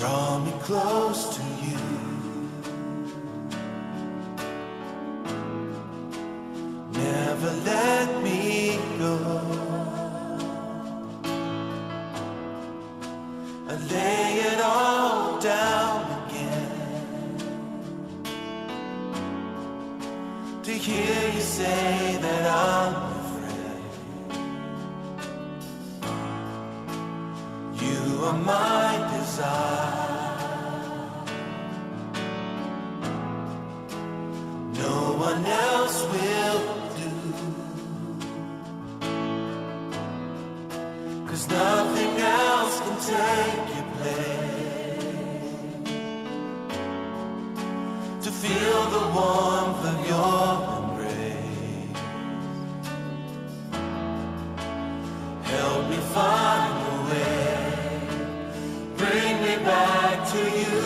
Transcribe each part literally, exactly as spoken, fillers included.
Draw me close to you. Never let me go. I lay it all down again to hear you say that I'm afraid. You are my desire. No one else will do, 'cause nothing else can take your place. To feel the warmth of your embrace, help me find a way, bring me back to you.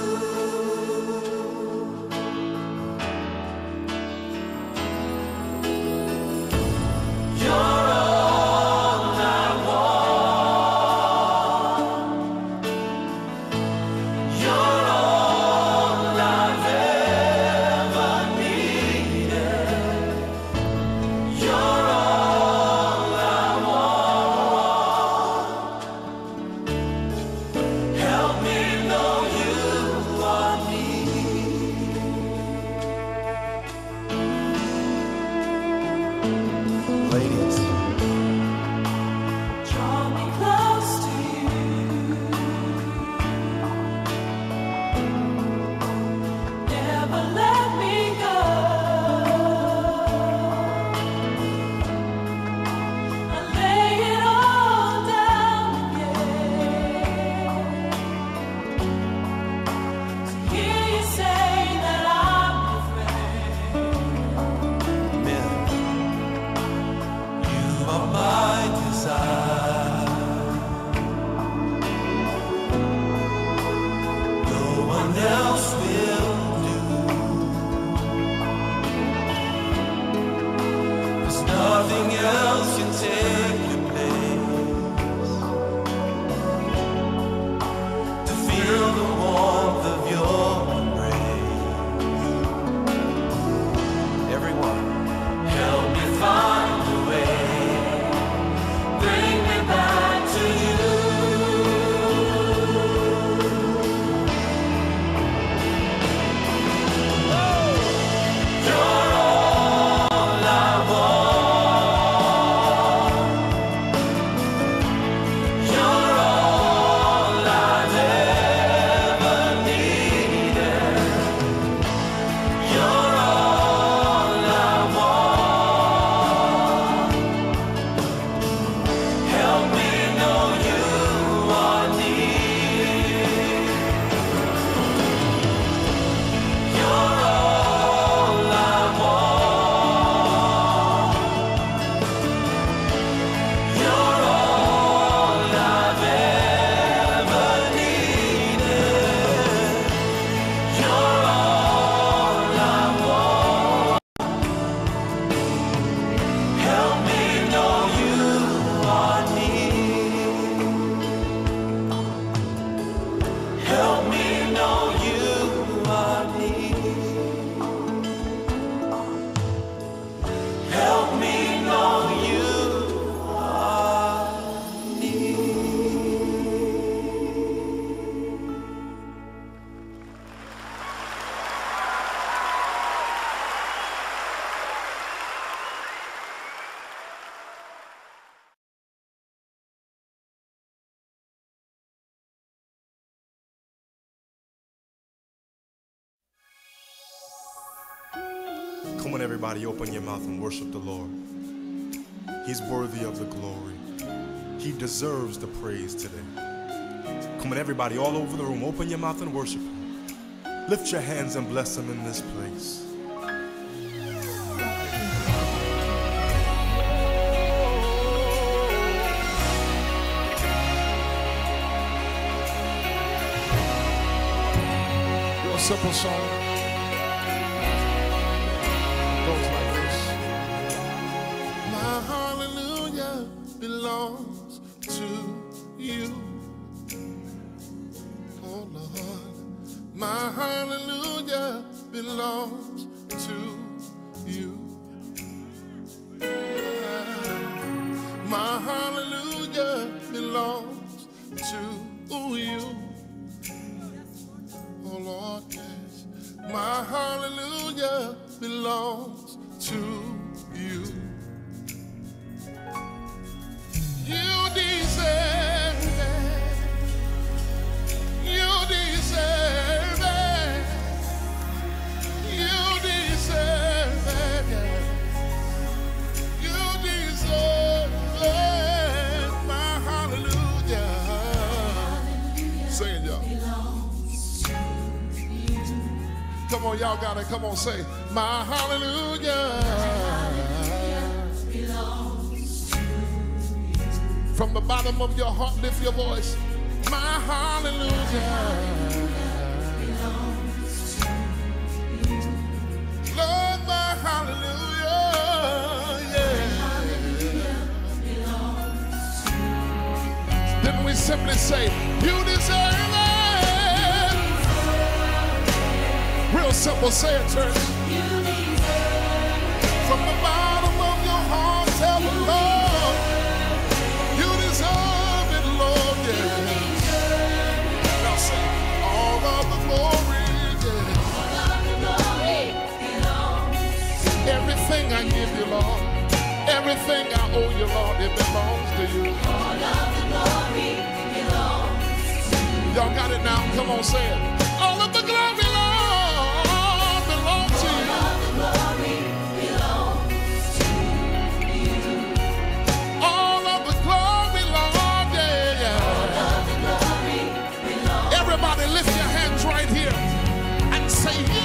Come on, everybody, open your mouth and worship the Lord. He's worthy of the glory. He deserves the praise today. Come on, everybody, all over the room, open your mouth and worship Him. Lift your hands and bless Him in this place. Real simple song. Belongs to you. Oh, no. belongs to you. My hallelujah belongs to you. Oh Lord, yes. My hallelujah belongs to you. You deserve it. You deserve it. You deserve it. You deserve it. My hallelujah. Sing it, y'all. Come on, y'all got it. Come on, say, my hallelujah. From the bottom of your heart, lift your voice. My hallelujah. Lord, my hallelujah. Yeah. Then we simply say, you deserve it. Real simple, say it, church. From the bottom of your heart, tell the Lord. Everything I give you, Lord, everything I owe you, Lord, it belongs to you. All of the glory belongs to you. Y'all got it now? Come on, say it. All of the glory, Lord, belongs to you. All of the glory belongs to you. All of the glory, Lord, yeah, yeah. All of the glory belongs. Everybody lift your hands right here and say, yeah.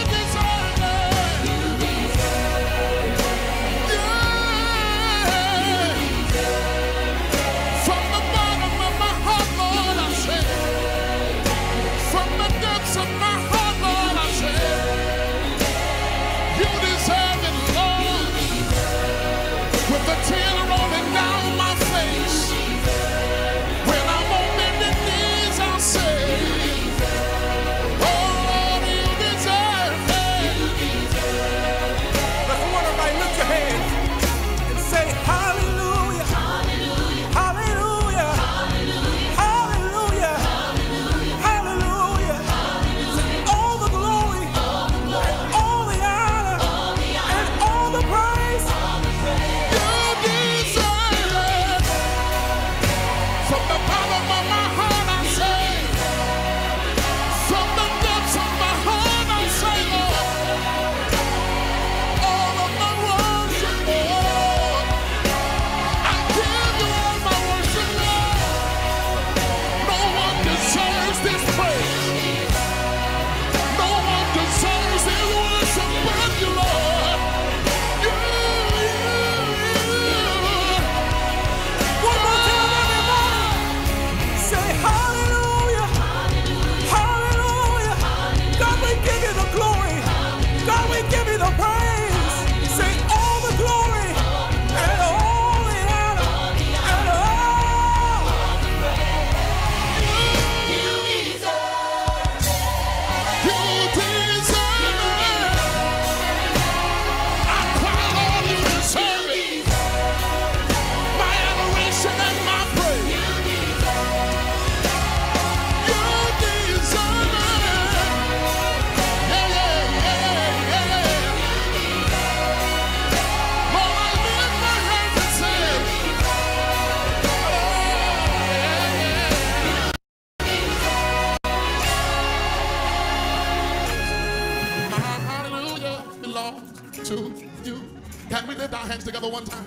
Can we lift our hands together one time?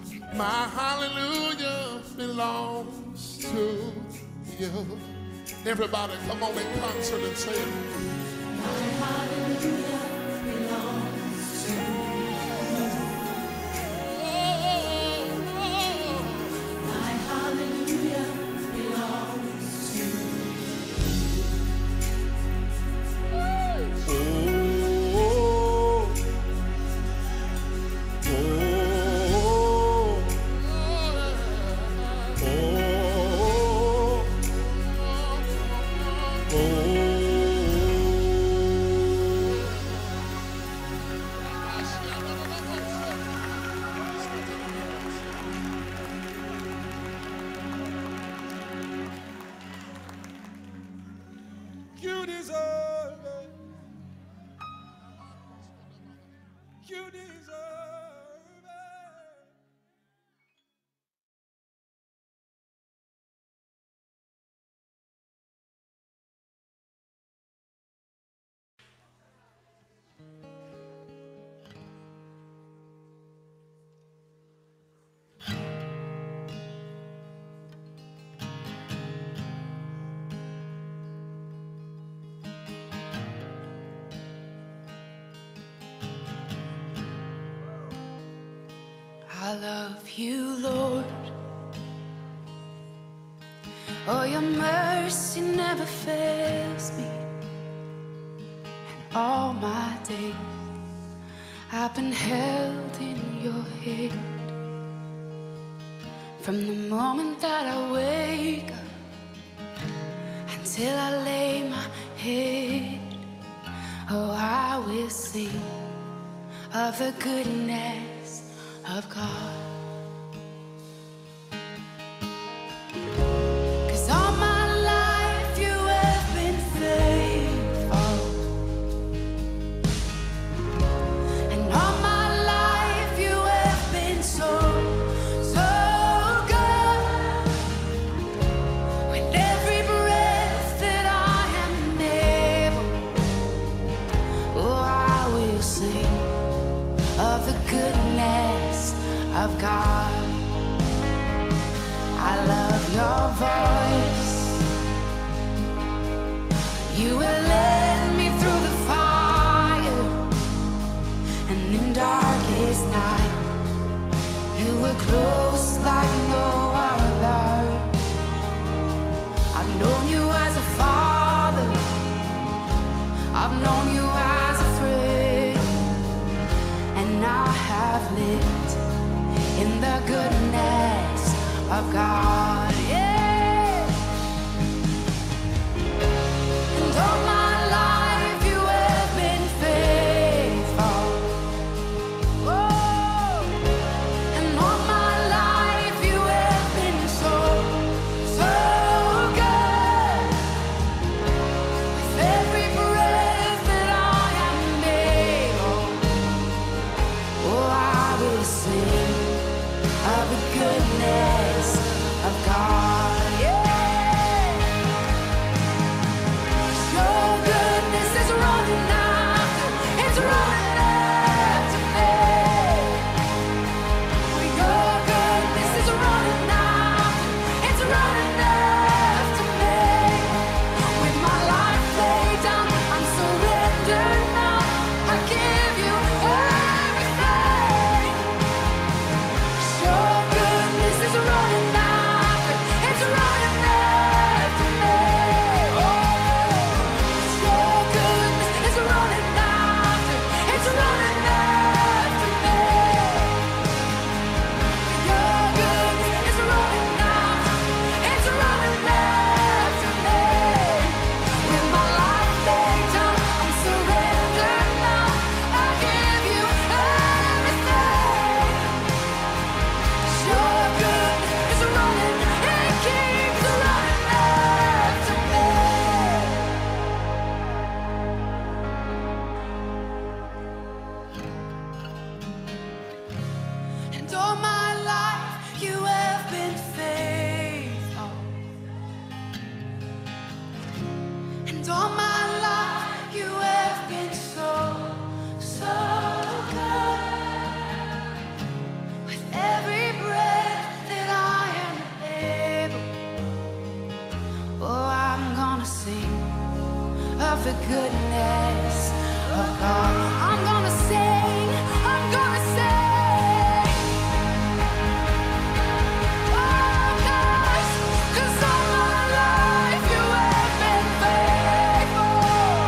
My hallelujah belongs to you. Everybody, come on in concert and say it. My hallelujah belongs to you. Oh, oh. My hallelujah belongs to you. I love you, Lord. Oh, your mercy never fails me. And all my days I've been held in your hand. From the moment that I wake up until I lay my head, oh, I will sing of the goodness of God. 'Cause all my life you have been faithful, and all my life you have been so, so good. With every breath that I am able, oh, I will sing of the goodness of God. I love your voice. You will lead me through the fire, and in darkest night you were close like no other. I've known you as a father, I've known you as a friend, and I have lived in the goodness of God, yeah. And all my life you have been faithful. Oh, and all my life you have been so, so good. With every breath that I am able, oh, I will sing of the goodness of God, yeah. Your goodness is running after, it's running after me. Your goodness is running after, it's running after me. With my life laid down, I'm surrendered now. I give you everything. Your goodness is running after, it's running after me. Oh, your goodness is running after, it's running after me. Your goodness is running after, it's running after me. With my life laid down, I'm surrendered now. I give you everything. Your goodness is running, it keeps running after me. And all my life you have been faithful, and all my life you have been so, so good. With every breath that I am able, oh, I'm gonna sing of the goodness of God. I'm gonna sing, I'm gonna sing. Oh, 'cause, 'cause all my life you have been faithful,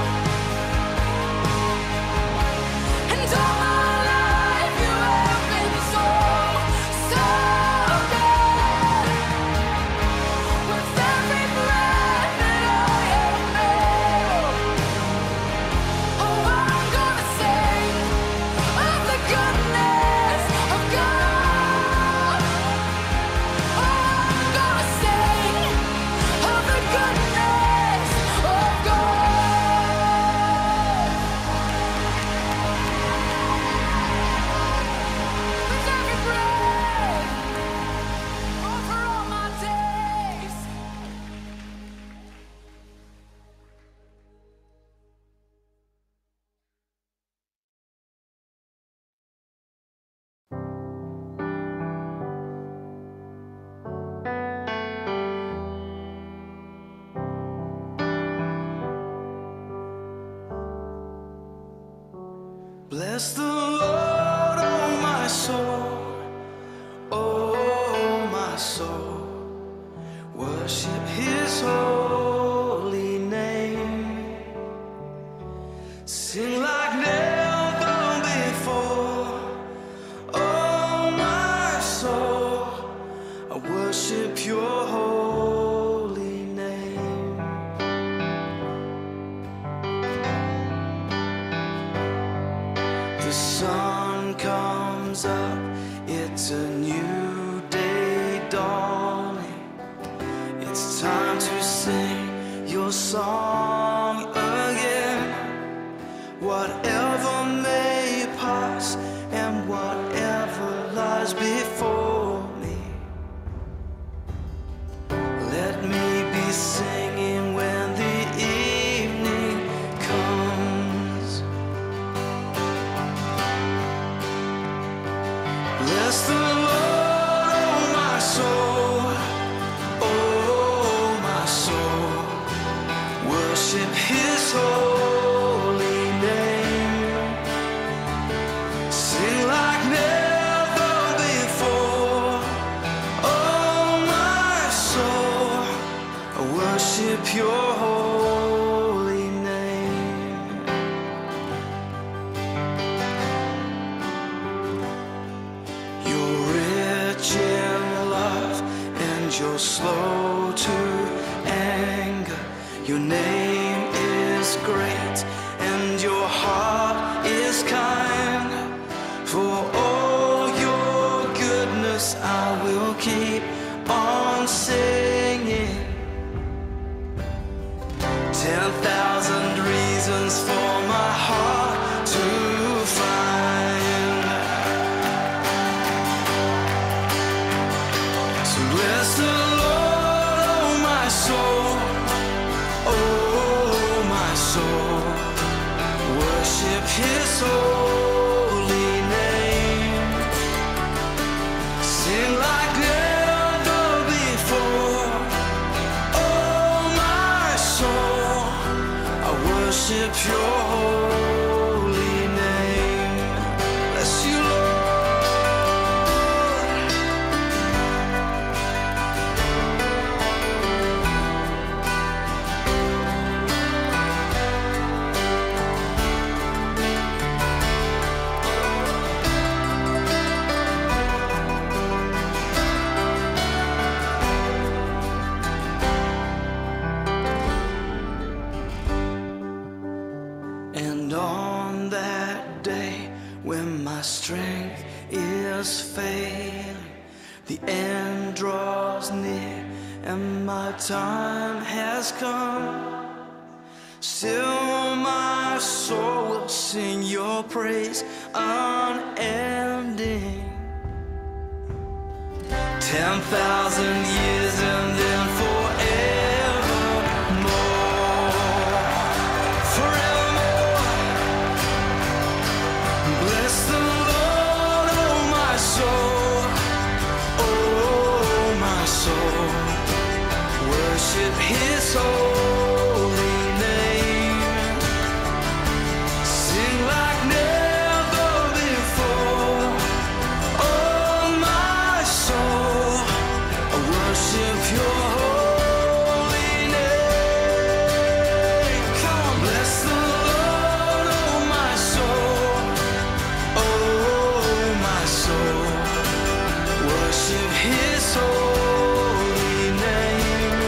and all my life you have been so, so good. With every breath that I am able, oh, I'm gonna sing of the goodness of God. Oh, I'm gonna sing of the goodness of God. With every breath, over all my days. Bless the Lord, oh my soul, soul, worship His holy name. Sing like never before. Oh, my soul, I worship Your holy name. The sun comes up, it's a new day dawning. It's time to sing Your song again. Whatever may pass and whatever lies before me, let me be singing when the evening comes. Bless the Lord, oh my soul, oh my soul, worship His holy name. Sing like never before. Oh my soul, I worship Your holy name. You're rich in love and You're slow to anger. Your name is great and Your heart is kind. For all Your goodness I will keep on singing. Ten thousand reasons for my heart to find. So bless the Lord, oh my soul, oh my soul, worship His holy name. Sing like never before. Oh my soul, I worship Your holy name. Bless You, Lord. And on that day when my strength is failing, the end draws near and my time has come, still my soul will sing Your praise unending. Ten thousand years and then forevermore, forevermore. Bless the Lord, oh my soul, oh my soul, worship His holy name. Sing like never before. Oh my soul, I worship Your holy name. Come on, bless the Lord, oh my soul, oh my soul, worship His holy name.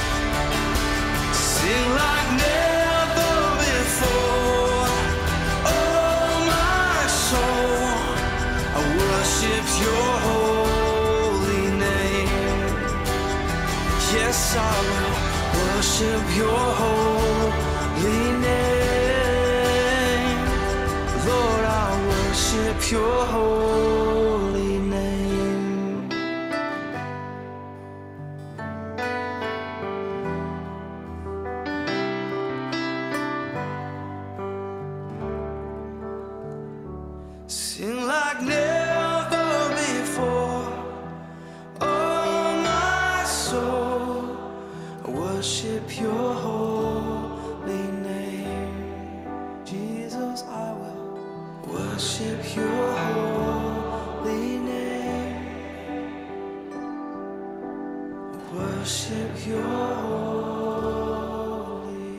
Sing like never before. Oh my soul, I worship Your holy name. Yes, I will worship Your holy name. Lord, I worship Your holy name. Sing like never before. Oh my soul, I worship Your holy name. Jesus, I will worship Your holy name. worship your holy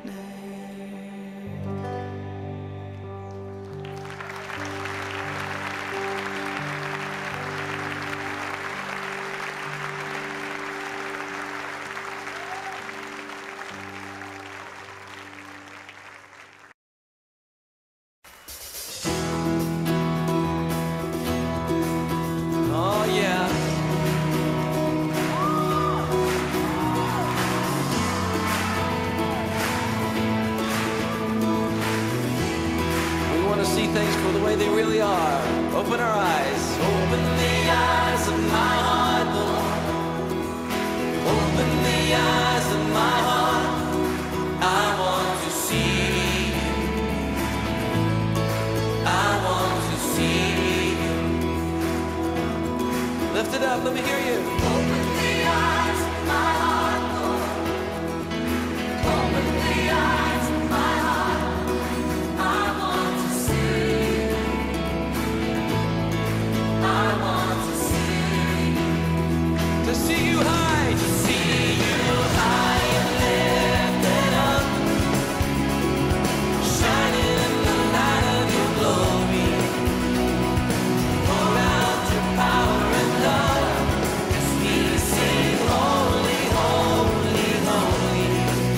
name. Oh yeah. We want to see things for the way they really are. Open our eyes. Open the eyes of my heart, Lord. Open the eyes of my heart. I want to see you. I want to see you. Lift it up, let me hear you. Open the eyes of my heart, Lord. Open the eyes of my heart. I want to see you. I want to see you. To see you high. To see you high and lifted up. Shining in the light of your glory. Pour out your power and love as we sing holy, holy, holy.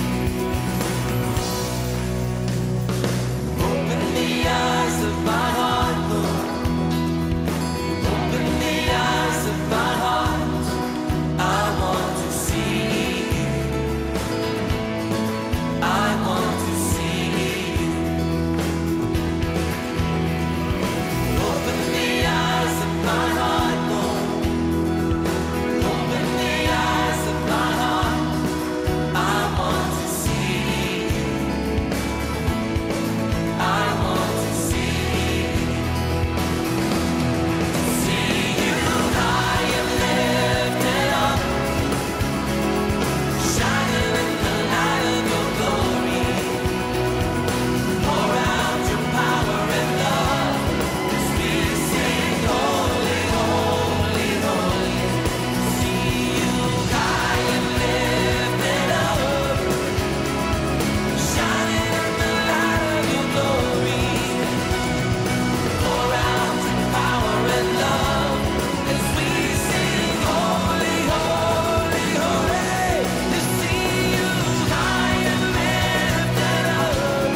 Open the eyes of my heart, Lord. Open the eyes of my heart. I want to see you. I want to see you. Open the eyes of my heart, Lord. Open the eyes of my heart. I want to see you. I want to see you. To see you high and lifted up. Shining in the light of your glory. Pour out your power and love as we sing holy, holy, holy. See you high and lifted up. Shining in the light of your glory. Pour out your power and love as we sing holy, holy, holy. To see you high and lifted up.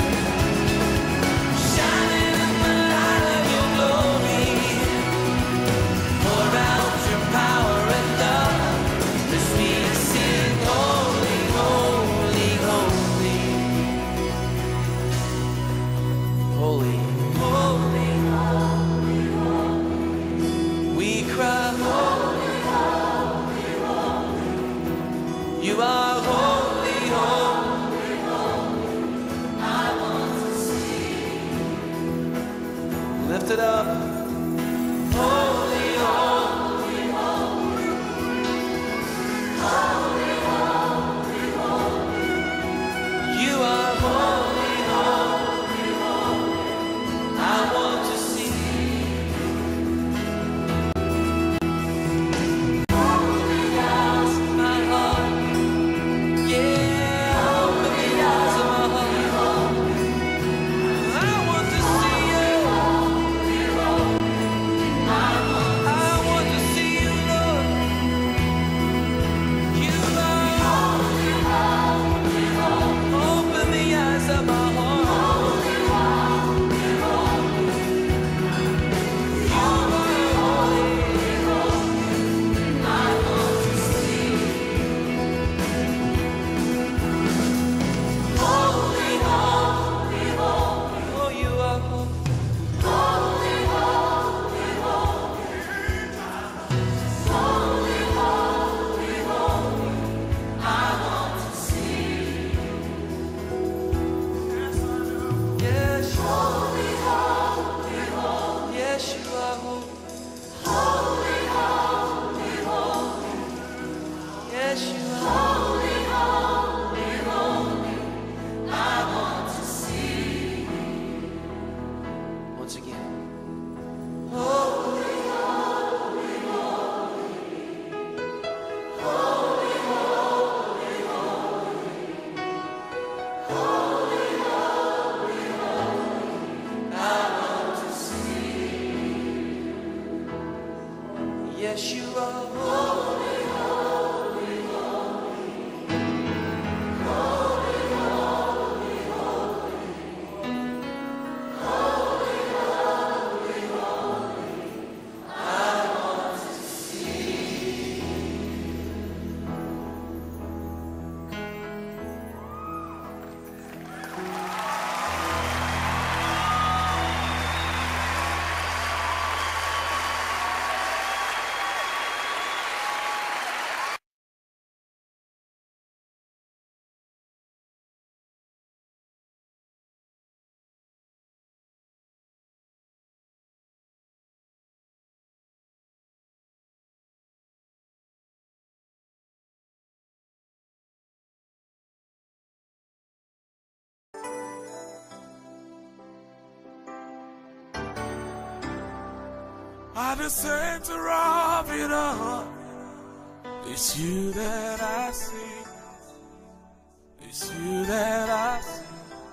Shining in the light of your glory. Pour out your power and love as we sing holy, holy, holy. Holy, holy, holy, holy. We cry holy, holy, holy. You are holy, holy, holy. I want to see you. Lift it up. Holy, holy, holy. Holy, holy, holy. You are holy, holy, holy. I want to see you. Holy eyes of my heart. At the center of it all, it's you that I see. It's you that I see.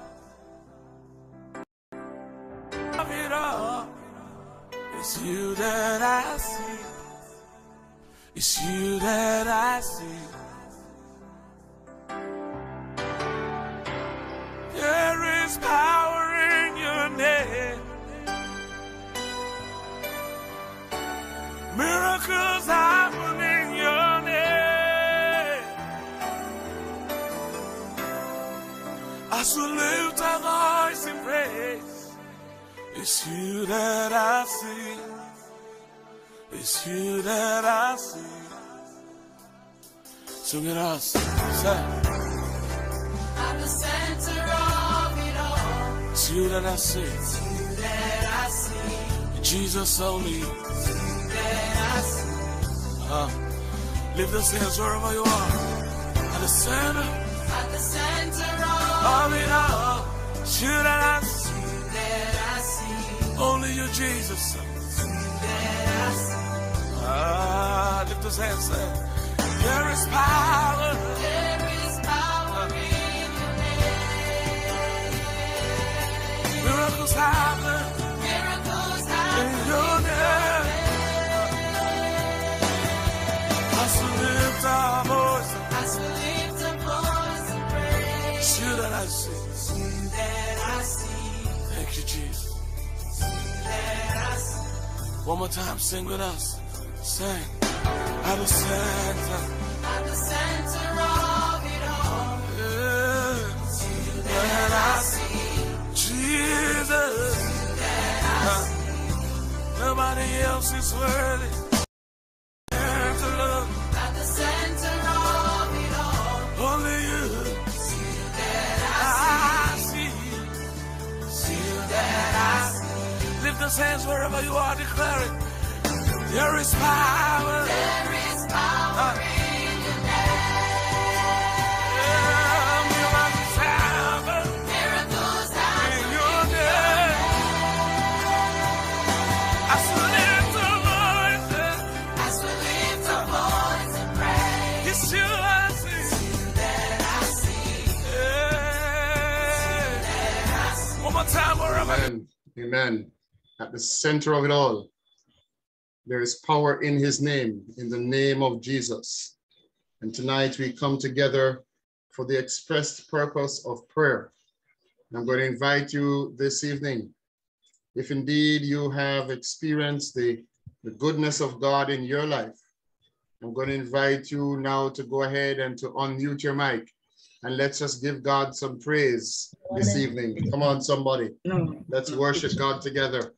Of it all, it's you that I see. It's you that I see. There is power in your name. Miracles happen in your name. As we lift our voice in praise, it's you that I see. It's you that I see. Sing it out. Say. At the center of it all, it's you that I see. It's you that I see. Jesus only. Uh, lift those hands wherever you are. At the center, at the center of it all, it's you that I see. That I see. Only you, Jesus. That I see. Ah, lift those hands. Say, there is power. There is power uh, in your name. Miracles happen. Miracles happen in your name. As we lift our voice, as we lift our voice and praise, it's you that I see. It's you that I see. Thank you, Jesus. It's you that I see. One more time, sing with us. Sing. At the center, at the center of it all, yeah. It's you that I see. Jesus. It's you that I see. Nobody else is worthy. At the center of it all, only you. It's you that I see. It's you that I see. Lift those hands wherever you are, declare it. There is power. There is power uh, in your name. Yeah, miracles happen. Miracles happen in your name. As we lift our voices, as we lift our voice and pray, it's you I see. It's you that I see. Yeah. It's you that I see. One more time, wherever. Amen. Amen. At the center of it all, there is power in his name, in the name of Jesus. And tonight we come together for the expressed purpose of prayer. I'm going to invite you this evening, if indeed you have experienced the, the goodness of God in your life, I'm going to invite you now to go ahead and to unmute your mic. And let's just give God some praise this evening. Come on, somebody. Let's worship God together.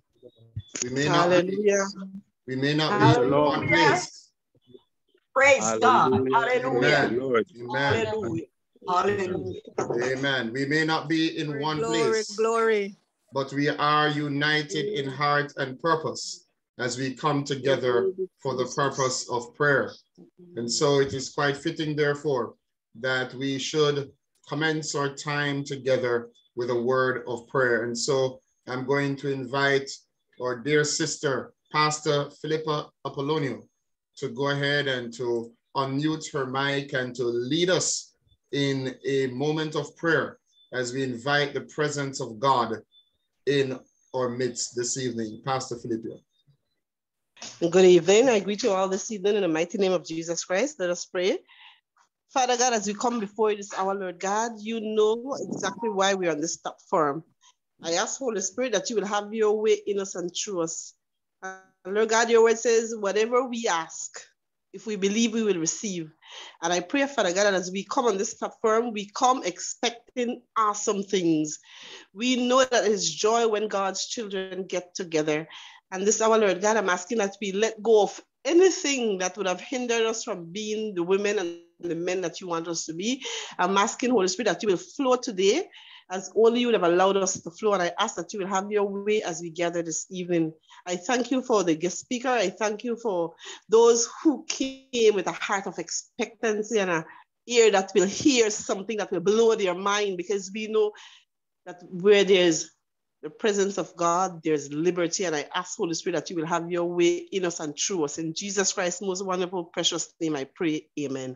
We may not Hallelujah. Be, we may not Hallelujah. be in one place. Praise Hallelujah. God. Hallelujah. Amen. Amen. Hallelujah. Hallelujah. Amen. We may not be in one glory, place, glory. but we are united in heart and purpose as we come together for the purpose of prayer. And so it is quite fitting, therefore, that we should commence our time together with a word of prayer. And so I'm going to invite our dear sister, Pastor Philippa Apollonio, to go ahead and to unmute her mic and to lead us in a moment of prayer as we invite the presence of God in our midst this evening. Pastor Philippa. Good evening. I greet you all this evening in the mighty name of Jesus Christ. Let us pray. Father God, as we come before you this hour, Lord God, you know exactly why we're on this platform. I ask, Holy Spirit, that you will have your way in us and through us. And Lord God, your word says, whatever we ask, if we believe, we will receive. And I pray, Father God, that as we come on this platform, we come expecting awesome things. We know that it's joy when God's children get together. And this hour, Lord God, I'm asking that we let go of anything that would have hindered us from being the women and the men that you want us to be. I'm asking, Holy Spirit, that you will flow today as only you would have allowed us to flow. And I ask that you will have your way as we gather this evening. I thank you for the guest speaker. I thank you for those who came with a heart of expectancy and an ear that will hear something that will blow their mind, because we know that where there's the presence of God, there's liberty. And I ask, Holy Spirit, that you will have your way in us and through us. In Jesus Christ's most wonderful, precious name, I pray. Amen.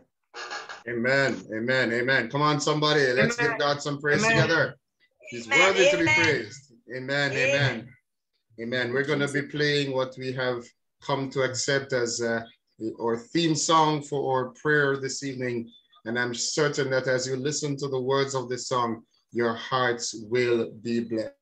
Amen. Amen. Amen. Come on, somebody. Let's Amen. give God some praise Amen. together. He's Amen. worthy to be Amen. praised. Amen. Amen. Amen. Amen. We're going to be playing what we have come to accept as uh, our theme song for our prayer this evening. And I'm certain that as you listen to the words of this song, your hearts will be blessed.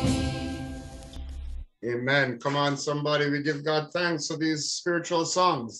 Amen. Come on, somebody. We give God thanks for these spiritual songs.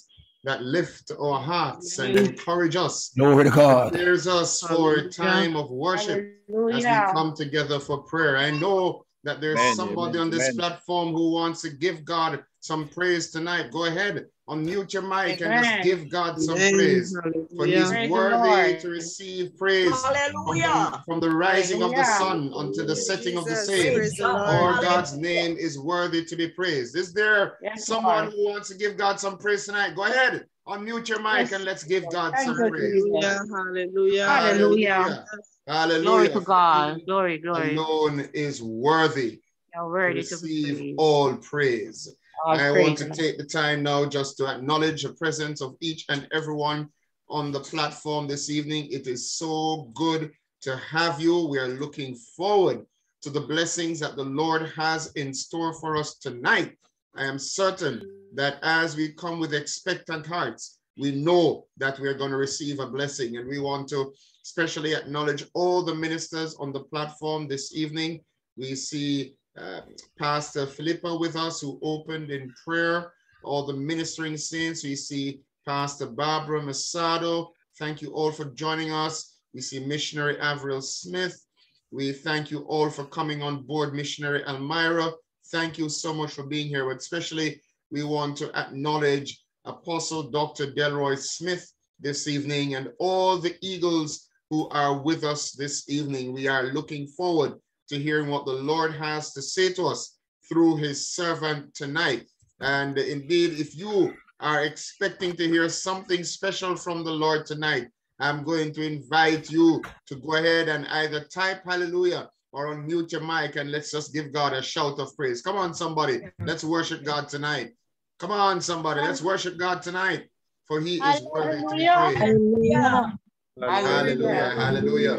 that lift our hearts and encourage us. Glory to God. Prepares us for a time of worship as we come together for prayer. I know that there's Amen, somebody amen, on this amen. platform who wants to give God some praise tonight. Go ahead, unmute your mic and just give God some Amen. praise. For he's Hallelujah. worthy to receive praise from the, Hallelujah. from the rising of the Hallelujah. sun until the setting of the Jesus, same. praise the Lord. Our God's name is worthy to be praised. Is there Yes, someone Lord. who wants to give God some praise tonight? Go ahead, unmute your mic Yes. and let's give God Thank some you, praise. Hallelujah. Hallelujah. Hallelujah. Hallelujah. Glory to For God. he Glory, glory. alone is worthy You're to worthy to be receive praised. all praise. All I praise, want to Lord. take the time now just to acknowledge the presence of each and everyone on the platform this evening. It is so good to have you. We are looking forward to the blessings that the Lord has in store for us tonight. I am certain that as we come with expectant hearts, we know that we are going to receive a blessing, and we want to especially acknowledge all the ministers on the platform this evening. We see uh, Pastor Philippa with us, who opened in prayer, all the ministering saints. We see Pastor Barbara Masado. Thank you all for joining us. We see Missionary Avril Smith. We thank you all for coming on board. Missionary Elmira, thank you so much for being here. But especially, we want to acknowledge Apostle Doctor Delroy Smith this evening and all the Eagles who are with us this evening. We are looking forward to hearing what the Lord has to say to us through his servant tonight. And indeed, if you are expecting to hear something special from the Lord tonight, I'm going to invite you to go ahead and either type hallelujah or unmute your mic, and let's just give God a shout of praise. Come on, somebody. Let's worship God tonight. Come on, somebody. Let's worship God tonight, for he is worthy to be praised. Hallelujah. Hallelujah, hallelujah.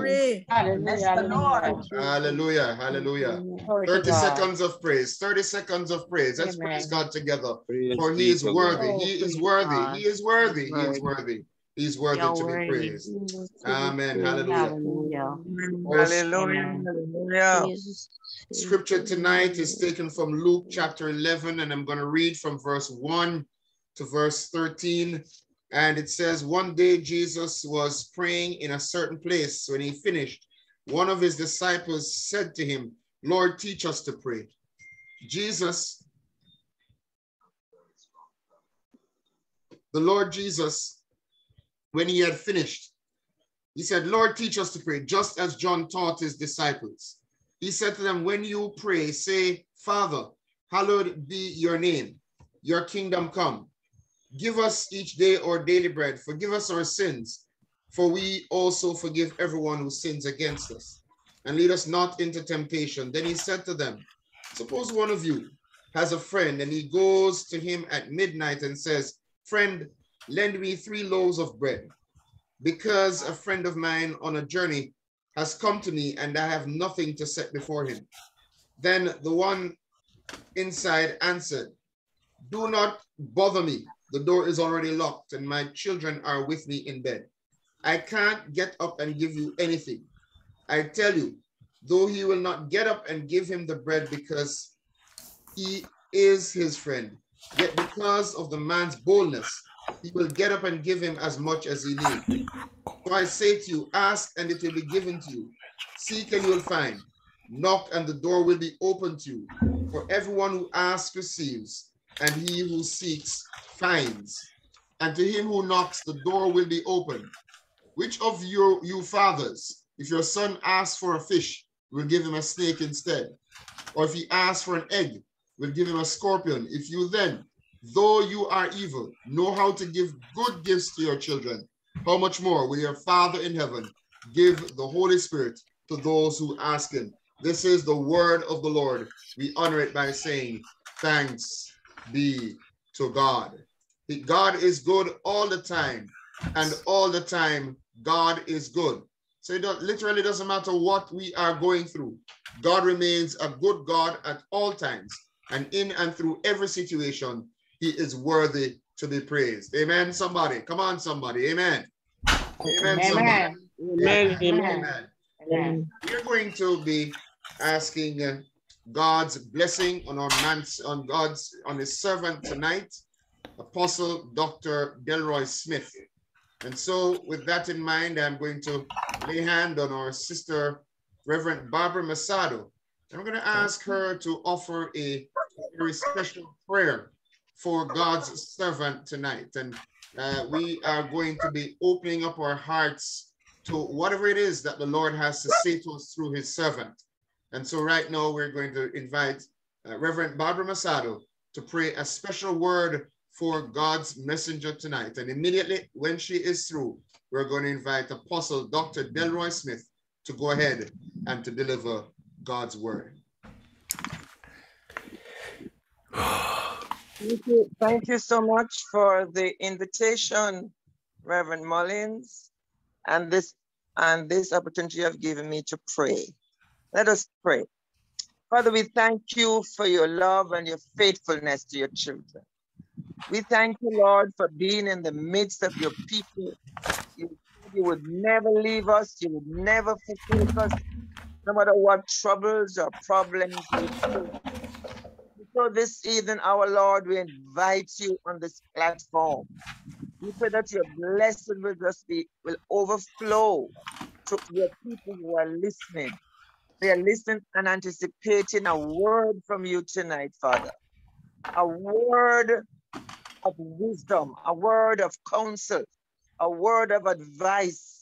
Hallelujah. Hallelujah, hallelujah. Glory to thirty God. seconds of praise, thirty seconds of praise. Let's Amen. praise God together, Praise for he be is to worthy. God. He Oh, is praise worthy. God. He is worthy. He's He is worthy. worthy. He's worthy You're to be worthy. praised. Amen. Hallelujah. Hallelujah. Hallelujah. Amen. Hallelujah. Scripture tonight is taken from Luke chapter eleven, and I'm going to read from verse one to verse thirteen. And it says, one day Jesus was praying in a certain place. When he finished, one of his disciples said to him, Lord, teach us to pray. Jesus, the Lord Jesus, when he had finished, he said, Lord, teach us to pray, just as John taught his disciples. He said to them, when you pray, say, Father, hallowed be your name, your kingdom come. Give us each day our daily bread. Forgive us our sins, for we also forgive everyone who sins against us. And lead us not into temptation. Then he said to them, suppose one of you has a friend, and he goes to him at midnight and says, friend, lend me three loaves of bread, because a friend of mine on a journey has come to me, and I have nothing to set before him. Then the one inside answered, do not bother me. The door is already locked, and my children are with me in bed. I can't get up and give you anything. I tell you, though he will not get up and give him the bread because he is his friend, yet because of the man's boldness, he will get up and give him as much as he needs. So I say to you, ask and it will be given to you. Seek and you will find. Knock and the door will be opened to you. For everyone who asks receives, and he who seeks finds. And to him who knocks, the door will be opened. Which of your you fathers, if your son asks for a fish, will give him a snake instead? Or if he asks for an egg, will give him a scorpion? If you then, though you are evil, know how to give good gifts to your children, how much more will your Father in heaven give the Holy Spirit to those who ask him? This is the word of the Lord. We honor it by saying, thanks be to God. God is good all the time, and all the time God is good. So it don't, literally doesn't matter what we are going through. God remains a good God at all times, and in and through every situation, he is worthy to be praised. Amen, somebody. Come on, somebody. Amen. Amen, somebody. Amen. Amen. Amen. Amen. Amen. We're going to be asking uh, God's blessing on our man, on God's, on his servant tonight. Apostle Doctor Delroy Smith. And so with that in mind, I'm going to lay hand on our sister, Reverend Barbara Masado. I'm going to ask her to offer a very special prayer for God's servant tonight. And uh, we are going to be opening up our hearts to whatever it is that the Lord has to say to us through his servant. And so right now we're going to invite uh, Reverend Barbara Masado to pray a special word for God's messenger tonight. And immediately when she is through, we're going to invite Apostle Doctor Delroy Smith to go ahead and to deliver God's word. Thank you. Thank you so much for the invitation, Reverend Mullins, and this and this opportunity you have given me to pray. Let us pray. Father, we thank you for your love and your faithfulness to your children. We thank you, Lord, for being in the midst of your people. You, you would never leave us. You would never forsake us, no matter what troubles or problems we face. So this evening, our Lord, we invite you on this platform. We pray that your blessing will just be, will overflow to your people who are listening. They are listening and anticipating a word from you tonight, Father. A word of wisdom, a word of counsel, a word of advice,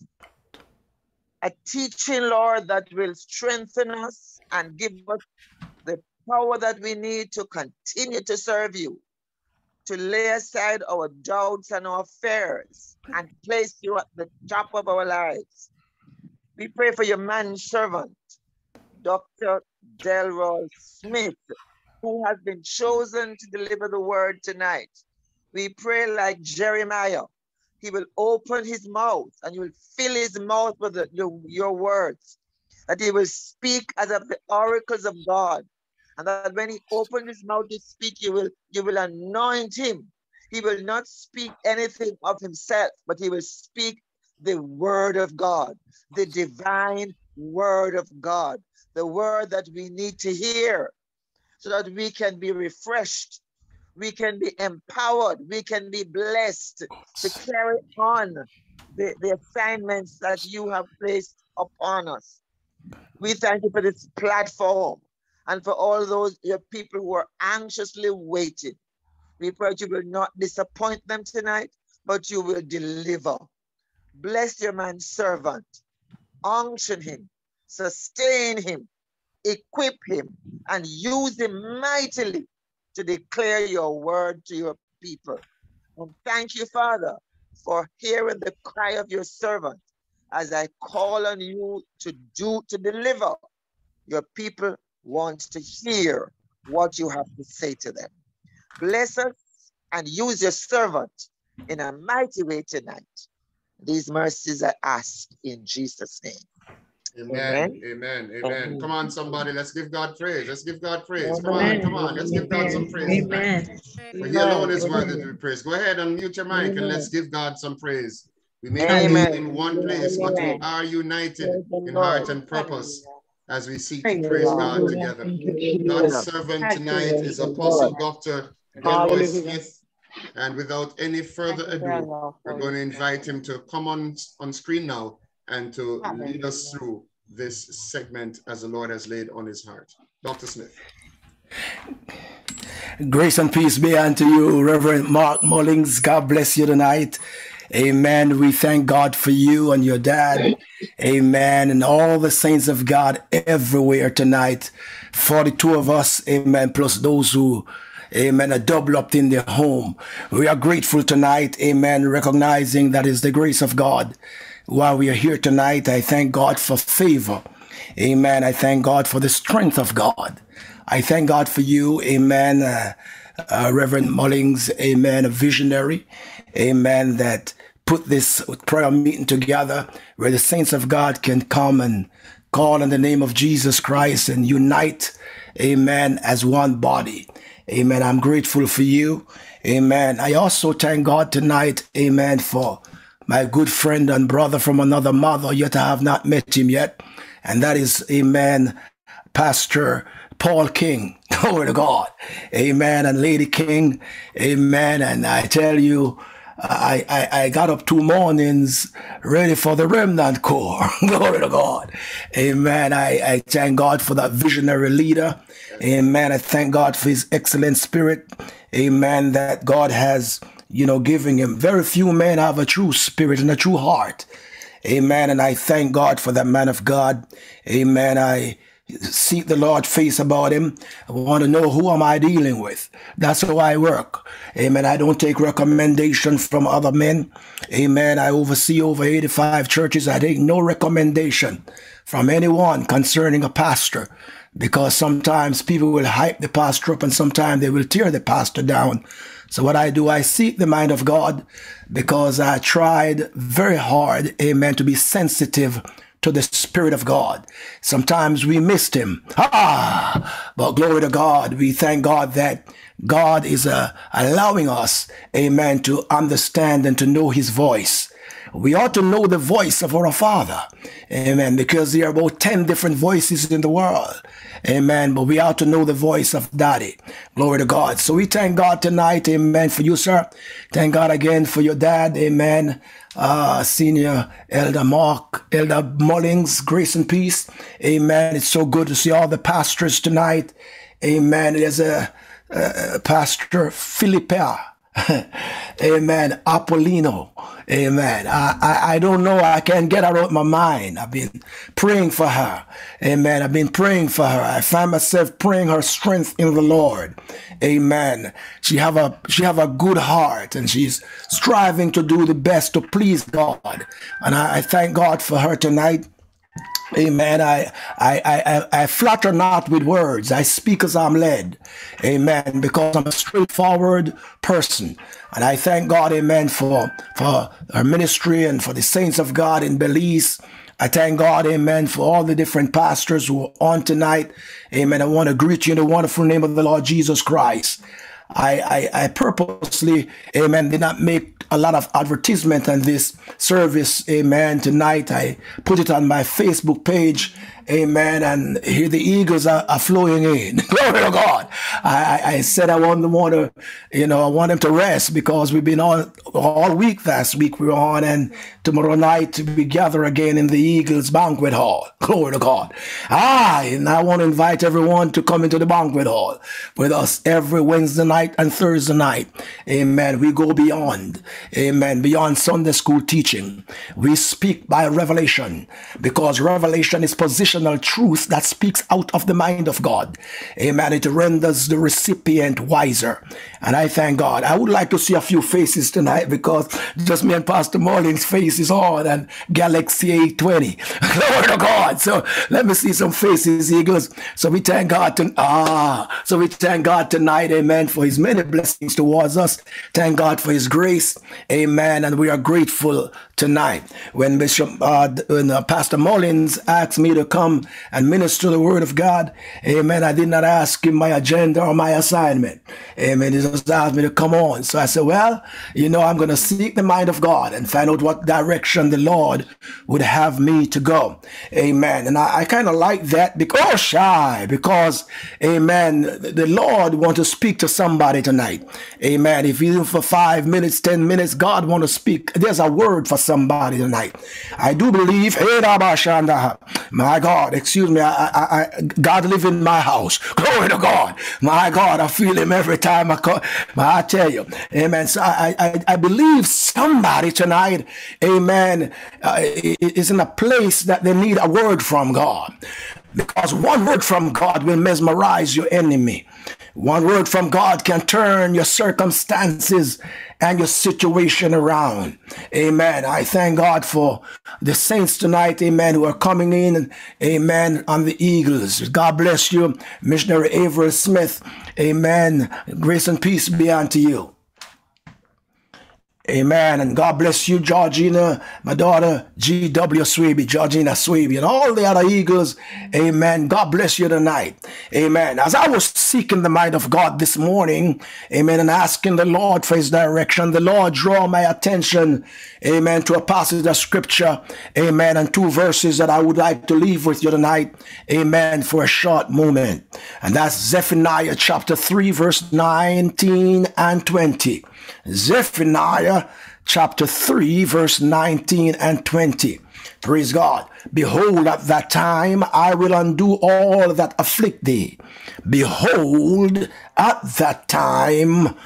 a teaching, Lord, that will strengthen us and give us the power that we need to continue to serve you, to lay aside our doubts and our fears and place you at the top of our lives. We pray for your man-servant, Doctor Delroy Smith, who has been chosen to deliver the word tonight. We pray like Jeremiah, he will open his mouth and you will fill his mouth with the, your, your words, that he will speak as of the oracles of God, and that when he opens his mouth to speak, you will, you will anoint him. He will not speak anything of himself, but he will speak the word of God, the divine word of God, the word that we need to hear so that we can be refreshed, we can be empowered, we can be blessed to carry on the, the assignments that you have placed upon us. We thank you for this platform and for all those your people who are anxiously waiting. We pray that you will not disappoint them tonight, but you will deliver. Bless your man servant, unction him, sustain him, equip him, and use him mightily to declare your word to your people. And thank you, Father, for hearing the cry of your servant as I call on you to do, to deliver. Your people want to hear what you have to say to them. Bless us and use your servant in a mighty way tonight. These mercies I ask in Jesus' name. Amen. Amen. Amen. Amen. Come on, somebody. Let's give God praise. Let's give God praise. Come on. Come on. Let's give God some praise. Amen. For he alone is worthy to be praised. Go ahead and mute your mic and let's give God some praise. We may not be in one place, but we are united in heart and purpose as we seek to praise God together. God's servant tonight is Apostle Doctor Delroy Smith. And without any further ado, we're going to invite him to come on, on screen now and to lead us through this segment as the Lord has laid on his heart. Doctor Smith. Grace and peace be unto you, Reverend Mark Mullins. God bless you tonight. Amen. We thank God for you and your dad. Amen. And all the saints of God everywhere tonight. forty-two of us. Amen. Plus those who, amen, are double up in their home. We are grateful tonight. Amen. Recognizing that is the grace of God. While we are here tonight, I thank God for favor. Amen. I thank God for the strength of God. I thank God for you. Amen. Uh, uh, Reverend Mullins. Amen. A visionary. Amen. That put this prayer meeting together where the saints of God can come and call on the name of Jesus Christ and unite. Amen. As one body. Amen. I'm grateful for you. Amen. I also thank God tonight. Amen. For my good friend and brother from another mother, yet I have not met him yet. And that is, amen, Pastor Paul King. Glory to God. Amen. And Lady King. Amen. And I tell you, I, I, I got up two mornings ready for the remnant corps. Glory to God. Amen. I, I thank God for that visionary leader. Amen. I thank God for his excellent spirit. Amen. That God has, you know, given him. Very few men have a true spirit and a true heart. Amen. And I thank God for that man of God. Amen. I seek the Lord face about him. I want to know who am I dealing with. That's how I work. Amen. I don't take recommendation from other men. Amen. I oversee over eighty-five churches. I take no recommendation from anyone concerning a pastor, because sometimes people will hype the pastor up and sometimes they will tear the pastor down. So what I do, I seek the mind of God, because I tried very hard, amen, to be sensitive to the Spirit of God. Sometimes we missed him. Ah, but glory to God. We thank God that God is uh, allowing us, amen, to understand and to know his voice. We ought to know the voice of our Father. Amen. Because there are about ten different voices in the world. Amen. But we ought to know the voice of Daddy. Glory to God. So we thank God tonight. Amen. For you, sir. Thank God again for your dad. Amen. Uh, Senior Elder Mark, Elder Mullings, grace and peace. Amen. It's so good to see all the pastors tonight. Amen. There's a, a Pastor Philippa. Amen. Apollino. Amen. I, I, I don't know. I can't get her out of my mind. I've been praying for her. Amen. I've been praying for her. I find myself praying her strength in the Lord. Amen. She have a she have a good heart, and she's striving to do the best to please God. And I, I thank God for her tonight. Amen. I, I, I, I flatter not with words. I speak as I'm led. Amen. Because I'm a straightforward person. And I thank God, amen, for, for our ministry and for the saints of God in Belize. I thank God, amen, for all the different pastors who are on tonight. Amen. I want to greet you in the wonderful name of the Lord Jesus Christ. I, I, I purposely, amen, did not make a lot of advertisement on this service, amen, tonight. I put it on my Facebook page, amen, and here the eagles are, are flowing in. Glory to God. I, I said I want them to, you know, I want them to rest, because we've been on all week last week. We were on, and tomorrow night we gather again in the Eagles banquet hall. Glory to God. Ah, and I want to invite everyone to come into the banquet hall with us every Wednesday night and Thursday night. Amen. We go beyond. Amen. Beyond Sunday school teaching. We speak by revelation, because revelation is positional truth that speaks out of the mind of God. Amen. It renders the recipient wiser. And I thank God. I would like to see a few faces tonight, because just me and Pastor Mullings' face is on, and Galaxy A twenty. Glory to God. So let me see some faces, Eagles. So we thank God to, ah, so we thank God tonight, amen, for his many blessings towards us. Thank God for his grace. Amen. And we are grateful tonight. When Bishop, uh, when uh, Pastor Mullings asked me to come and minister the word of God, amen, I did not ask him my agenda or my assignment. Amen. He just asked me to come on. So I said, well, you know, I'm going to seek the mind of God and find out what direction the Lord would have me to go. Amen. And I, I kind of like that because, oh, shy, because, amen, the Lord wants to speak to somebody tonight. Amen. If even for five minutes, ten minutes, God want to speak. There's a word for somebody tonight. I do believe, my God, excuse me, I, I, I, God live in my house. Glory to God. My God, I feel him every time I call. I tell you, amen. So I, I, I believe somebody tonight, amen, uh, is in a place that they need a word from God. Because one word from God will mesmerize your enemy. One word from God can turn your circumstances and your situation around. Amen. I thank God for the saints tonight, amen, who are coming in, amen, on the Eagles. God bless you, Missionary Avery Smith. Amen. Grace and peace be unto you. Amen. And God bless you, Georgina, my daughter, G W Swaby, Georgina Swaby, and all the other Eagles. Amen. God bless you tonight. Amen. As I was seeking the might of God this morning, amen, and asking the Lord for his direction, the Lord drew my attention, amen, to a passage of scripture, amen, and two verses that I would like to leave with you tonight, amen, for a short moment. And that's Zephaniah chapter three, verse nineteen and twenty. Zephaniah chapter three, verse nineteen and twenty. Praise God. Behold, at that time I will undo all that afflict thee. Behold, at that time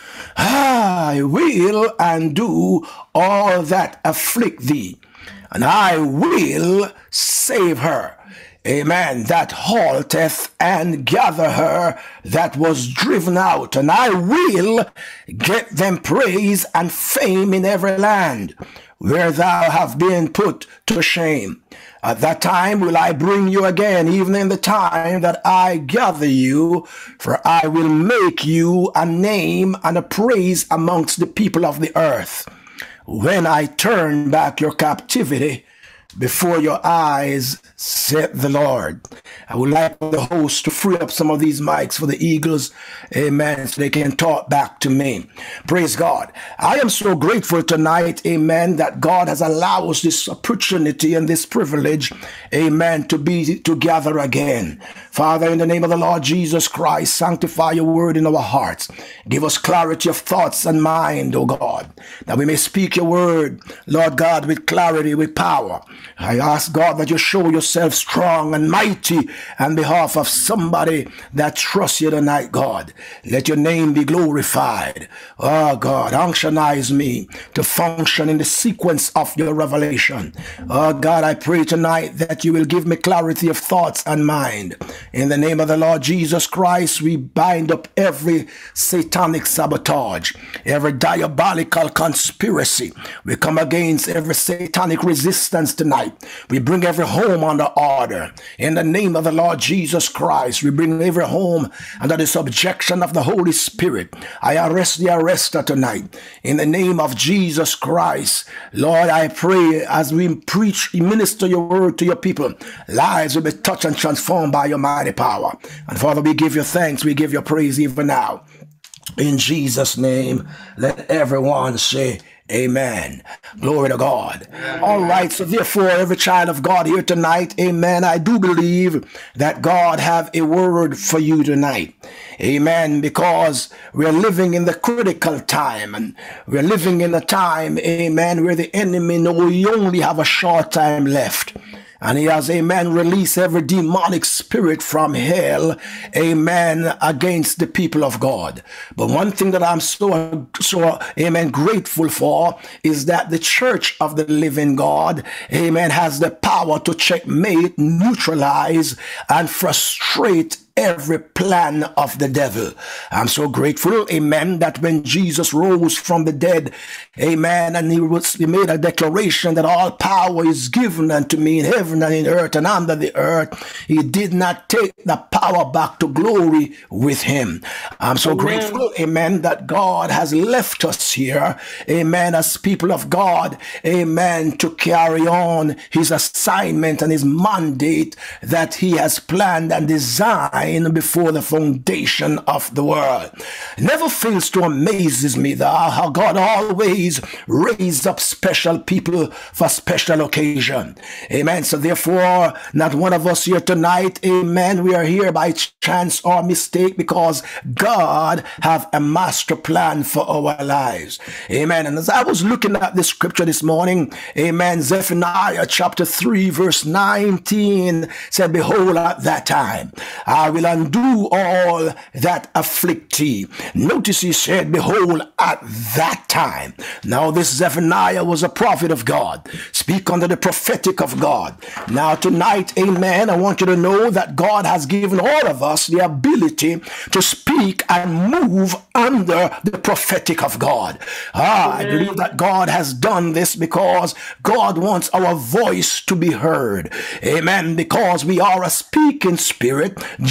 I will undo all that afflict thee, and I will save her. Amen. That halteth and gather her that was driven out, and I will get them praise and fame in every land where thou have been put to shame. At that time will I bring you again, even in the time that I gather you, for I will make you a name and a praise amongst the people of the earth, when I turn back your captivity before your eyes, said the Lord. I would like the host to free up some of these mics for the Eagles, amen, so they can talk back to me. Praise God. I am so grateful tonight, amen, that God has allowed us this opportunity and this privilege, amen, to be together again. Father, in the name of the Lord Jesus Christ, sanctify your word in our hearts. Give us clarity of thoughts and mind, O God, that we may speak your word, Lord God, with clarity, with power. I ask God that you show yourself strong and mighty on behalf of somebody that trusts you tonight, God. Let your name be glorified. Oh God, unctionize me to function in the sequence of your revelation. Oh God, I pray tonight that you will give me clarity of thoughts and mind. In the name of the Lord Jesus Christ, we bind up every satanic sabotage, every diabolical conspiracy. We come against every satanic resistance tonight. We bring every home under order. In the name of the Lord Jesus Christ, we bring every home under the subjection of the Holy Spirit. I arrest the arrester tonight. In the name of Jesus Christ, Lord, I pray as we preach, minister your word to your people, lives will be touched and transformed by your mighty power. And Father, we give you thanks, we give you praise even now. In Jesus' name, let everyone say, amen. Glory to God. Amen. All right. So therefore, every child of God here tonight, amen, I do believe that God have a word for you tonight. Amen. Because we're living in the critical time, and we're living in a time, amen, where the enemy knows we only have a short time left. And he has, amen, released every demonic spirit from hell, amen, against the people of God. But one thing that I'm so, so, amen, grateful for is that the church of the living God, amen, has the power to checkmate, neutralize, and frustrate every plan of the devil. I'm so grateful, amen, that when Jesus rose from the dead, amen, and he, was, he made a declaration that all power is given unto me in heaven and in earth and under the earth, he did not take the power back to glory with him. I'm so amen. Grateful, amen, that God has left us here, amen, as people of God, amen, to carry on his assignment and his mandate that he has planned and designed before the foundation of the world. It never fails to amaze me that how God always raised up special people for special occasion. Amen. So therefore, not one of us here tonight, amen, we are here by chance or mistake, because God have a master plan for our lives. Amen. And as I was looking at the scripture this morning, amen, Zephaniah chapter three verse nineteen said, behold, at that time I will undo all that afflict thee. Notice he said, behold, at that time. Now this Zephaniah was a prophet of God, speak under the prophetic of God. Now tonight, amen, I want you to know that God has given all of us the ability to speak and move under the prophetic of God. Ah, I believe that God has done this because God wants our voice to be heard. Amen. Because we are a speaking spirit, just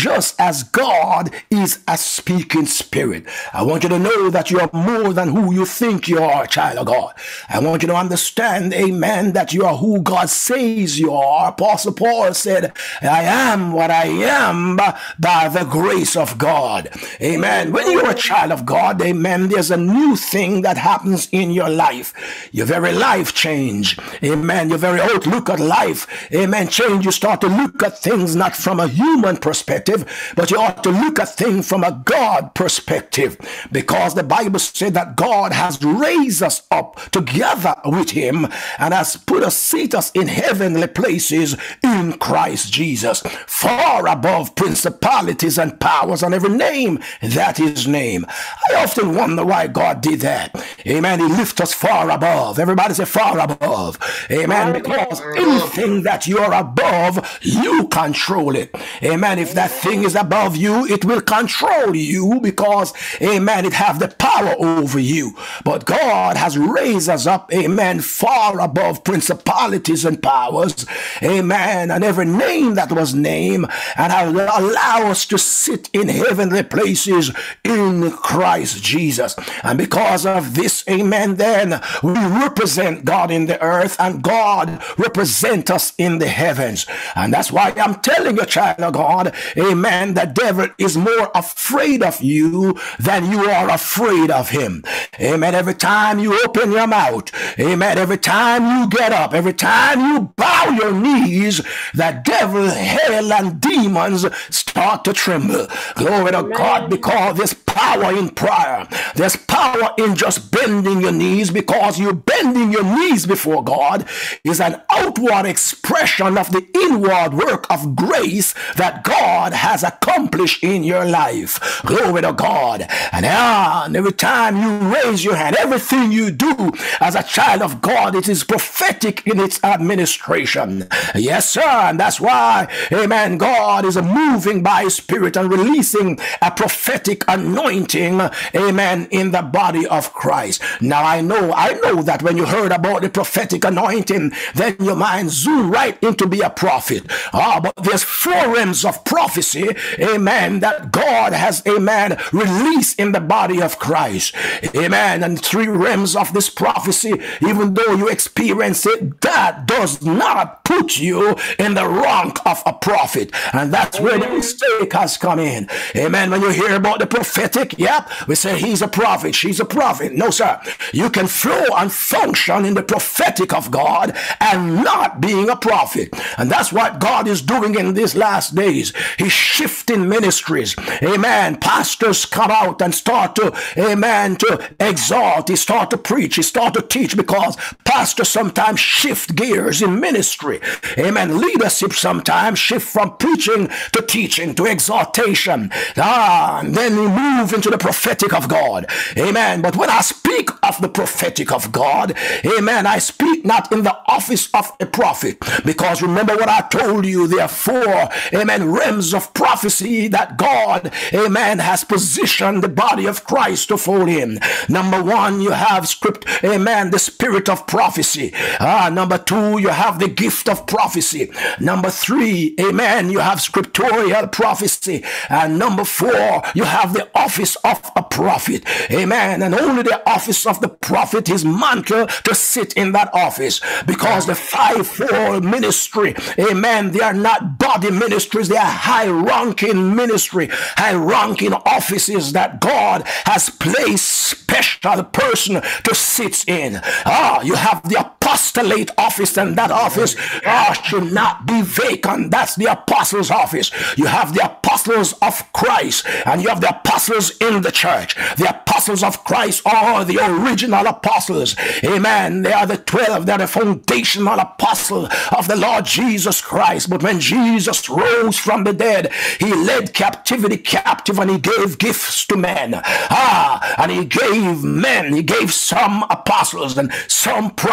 just as God is a speaking spirit. I want you to know that you are more than who you think you are, child of God. I want you to understand, amen, that you are who God says you are. Apostle Paul said, I am what I am by the grace of God. Amen. When you're a child of God, amen, there's a new thing that happens in your life. Your very life change. Amen. Your very outlook at life, amen, change. You start to look at things not from a human perspective, but you ought to look at things from a God perspective, because the Bible said that God has raised us up together with him and has put us, seat us in heavenly places in Christ Jesus, far above principalities and powers and every name that is named. I often wonder why God did that. Amen. He lifts us far above. Everybody say far above. Amen. Because anything that you're above, you control it. Amen. If that thing is above you, it will control you, because, amen, it have the power over you. But God has raised us up, amen, far above principalities and powers, amen, and every name that was named, and allow us to sit in heavenly places in Christ Jesus. And because of this, amen, then we represent God in the earth, and God represent us in the heavens. And that's why I'm telling you, child of God, amen, the devil is more afraid of you than you are afraid of him. Amen. Every time you open your mouth, amen, every time you get up, every time you bow your knees, the devil, hell, and demons start to tremble. Glory to God, because there's power in prayer. There's power in just bending your knees, because you bending your knees before God is an outward expression of the inward work of grace that God has accomplished in your life. Glory to God. And, ah, and every time you raise your hand, everything you do as a child of God, it is prophetic in its administration. Yes, sir. And that's why, amen, God is moving by his spirit and releasing a prophetic anointing, amen, in the body of Christ. Now, I know, I know that when you heard about the prophetic anointing, then your mind zoom right into be a prophet. Ah, but there's four realms of prophecy, amen, that God has, amen, released in the body of Christ. Amen. And three realms of this prophecy, even though you experience it, that does not put you in the rank of a prophet. And that's where the mistake has come in. Amen. When you hear about the prophetic, yep, we say he's a prophet, she's a prophet. No, sir. You can flow and function in the prophetic of God and not being a prophet. And that's what God is doing in these last days. He's shifting ministries. Amen. Pastors come out and start to, amen, to exalt. He start to preach. He start to teach, because pastors sometimes shift gears in ministry. Amen. Leadership sometimes shift from preaching to teaching to exhortation. Ah, and then we move into the prophetic of God. Amen. But when I speak of the prophetic of God, amen, I speak not in the office of a prophet, because remember what I told you, there are four, amen, realms of prophecy that God, amen, has positioned the body of Christ to fall in. Number one, you have script, amen, the spirit of prophecy. Ah, number two, you have the gift of prophecy. Number three, amen, you have scriptorial prophecy. And number four, you have the office of a prophet. Amen. And only the office of the prophet is mantled to sit in that office, because the fivefold ministry, amen, they are not body ministries, they are high-ranking ministry, high-ranking offices that God has placed special person to sit in. Ah, you have the apostolate office, and that office ah, should not be vacant. That's the apostles' office. You have the apostles of Christ, and you have the apostles in the church. The apostles of Christ are the original apostles. Amen. They are the twelve. They are the foundational apostles of the Lord Jesus Christ. But when Jesus rose from the dead, he led captivity captive, and he gave gifts to men. Ah, and he gave men, he gave some apostles and some prophets,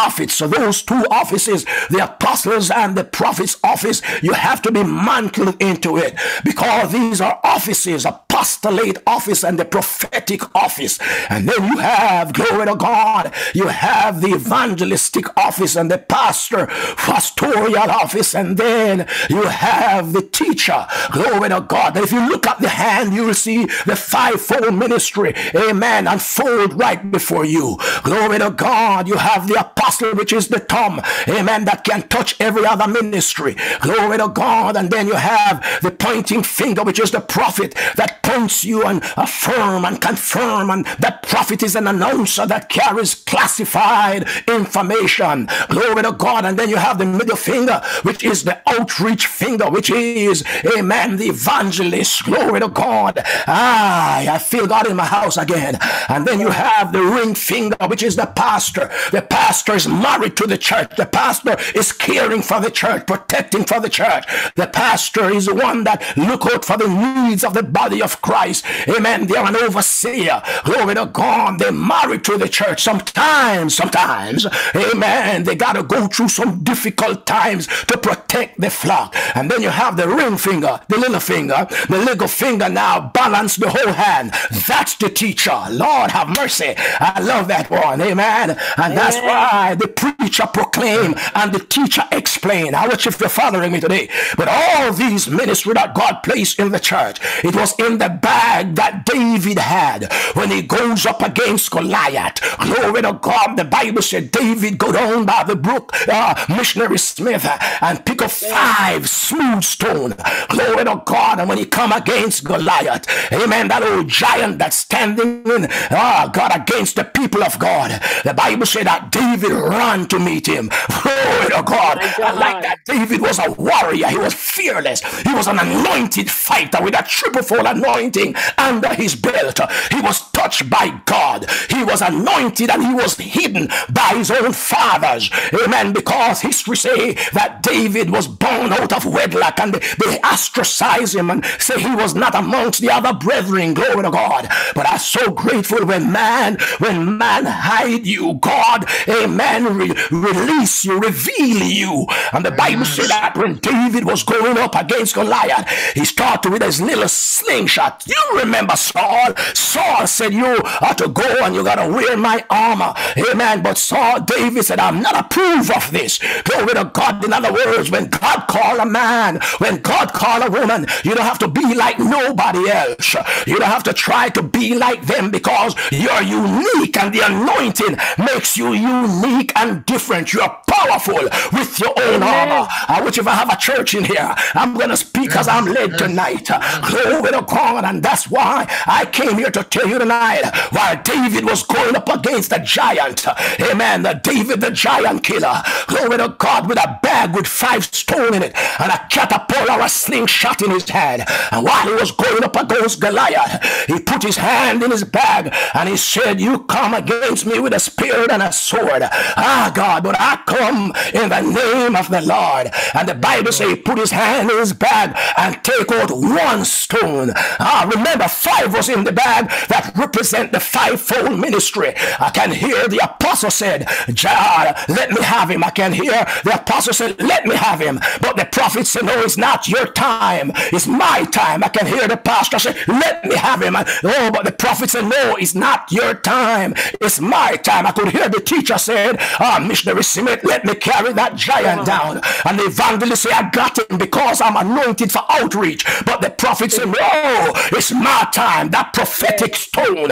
So those two offices, the apostles and the prophet's office, you have to be mantled into it, because these are offices, apostolate office and the prophetic office. And then you have, glory to God, you have the evangelistic office and the pastor pastoral office, and then you have the teacher, glory to God. But if you look at the hand, you will see the fivefold ministry, amen, unfold right before you. Glory to God. You have the apostle, which is the thumb, amen, that can touch every other ministry. Glory to God. And then you have the pointing finger, which is the prophet that points you and affirm and confirm, and that prophet is an announcer that carries classified information. Glory to God. And then you have the middle finger, which is the outreach finger, which is, amen, the evangelist. Glory to God. Ah, I feel God in my house again. And then you have the ring finger, which is the pastor. The pastor is married to the church. The pastor is caring for the church, protecting for the church. The pastor is the one that look out for the needs of the body of Christ. Amen. They're an overseer. Glory to God. They're married to the church. Sometimes, sometimes, amen, they got to go through some difficult times to protect the flock. And then you have the ring finger, the little finger. The little finger now balance the whole hand. That's the teacher. Lord have mercy. I love that one. Amen. And Amen. That's why the preacher proclaim and the teacher explain. I wish if you're following me today. But all these ministry that God placed in the church, it was in the bag that David had when he goes up against Goliath. Glory to God. The Bible said David go down by the brook, uh, missionary Smith, uh, and pick up five smooth stone. Glory to God. And when he come against Goliath, amen, that old giant that's standing in, oh God, against the people of God, the Bible said that David ran to meet him. Glory to God. I like that. David was a warrior. He was fearless. He was an anointed fighter with a triple-fold anointing under his belt. He was touched by God. He was anointed and he was hidden by his own fathers. Amen. Because history say that David was born out of wedlock, and they, they ostracize him and say he was not amongst the other brethren. Glory to God. But I'm so grateful when man, when man hide you, God, amen, re release you, reveal you. And the Bible said that when David was going up against Goliath, he started with his little slingshot. You remember Saul? Saul said, you ought to go and you got to wear my armor. Amen. But Saul, David said, I'm not approved of this. Glory to God. In other words, when God call a man, when God call a woman, you don't have to be like nobody else. You don't have to try to be like them, because you're unique and the anointing makes you unique and different. You're powerful with your own armor. I wish if I have a church in here, I'm going to speak as I'm led tonight. Glory to God. And that's why I came here to tell you tonight, while David was going up against the giant, amen, the David the giant killer, glory to God, with a bag with five stone in it and a catapult or a slingshot in his hand. And while he was going up against Goliath, he put his hand in his bag and he said, you come against me with a spear and a sword. Ah, God, but I come in the name of the Lord. And the Bible says he put his hand in his bag and take out one stone. Ah, remember, five was in the bag that represent the fivefold ministry. I can hear the apostle said, John, let me have him. I can hear the apostle said, let me have him. But the prophet said, no, it's not your time. It's my time. I can hear the pastor say, let me have him. And, oh, but the prophet said, no, it's not your time. It's my time. I could hear the teacher said, ah, oh, missionary Smith, let me carry that giant down. And the evangelist said, I got him because I'm anointed for outreach. But the prophet said, no, it's my time. That prophetic stone,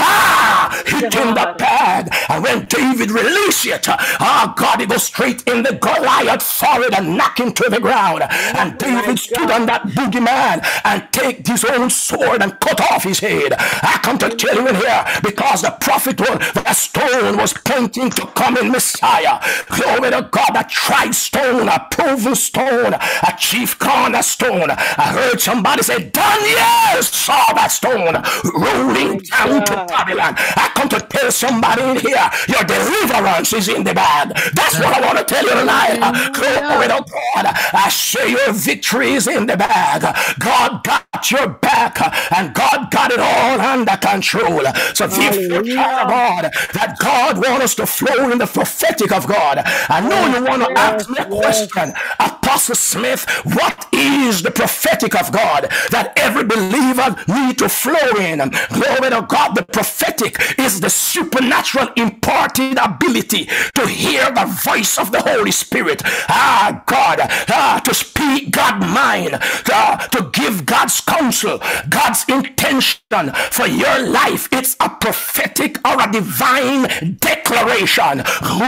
ah, hit in the bag. And when David released it, ah, God, it goes straight in the Goliath forehead and knock him to the ground. And David stood on that boogeyman and take his own sword and cut off his head. I come to tell you in here, because the prophet was, the stone was pointing to coming Messiah. Glory to to God, a tried stone, a proven stone, a chief cornerstone. I heard somebody say, Daniel saw that stone rolling down to Babylon. I come to tell somebody in here, your deliverance is in the bag. That's what I want to tell you tonight. Glory to God. I say your victory is in the bag. God got your back, and God got it all under control. So therefore, child of God, that God wants us to flow in the prophetic of God. I know you want to ask me a question, Apostle Smith, what is the prophetic of God that every believer need to flow in? Glory to God. The prophetic is the supernatural imparted ability to hear the voice of the Holy Spirit. Ah, God, ah, to speak God's mind, ah, to give God's counsel, God's intention for your life. It's a prophetic or a divine declaration.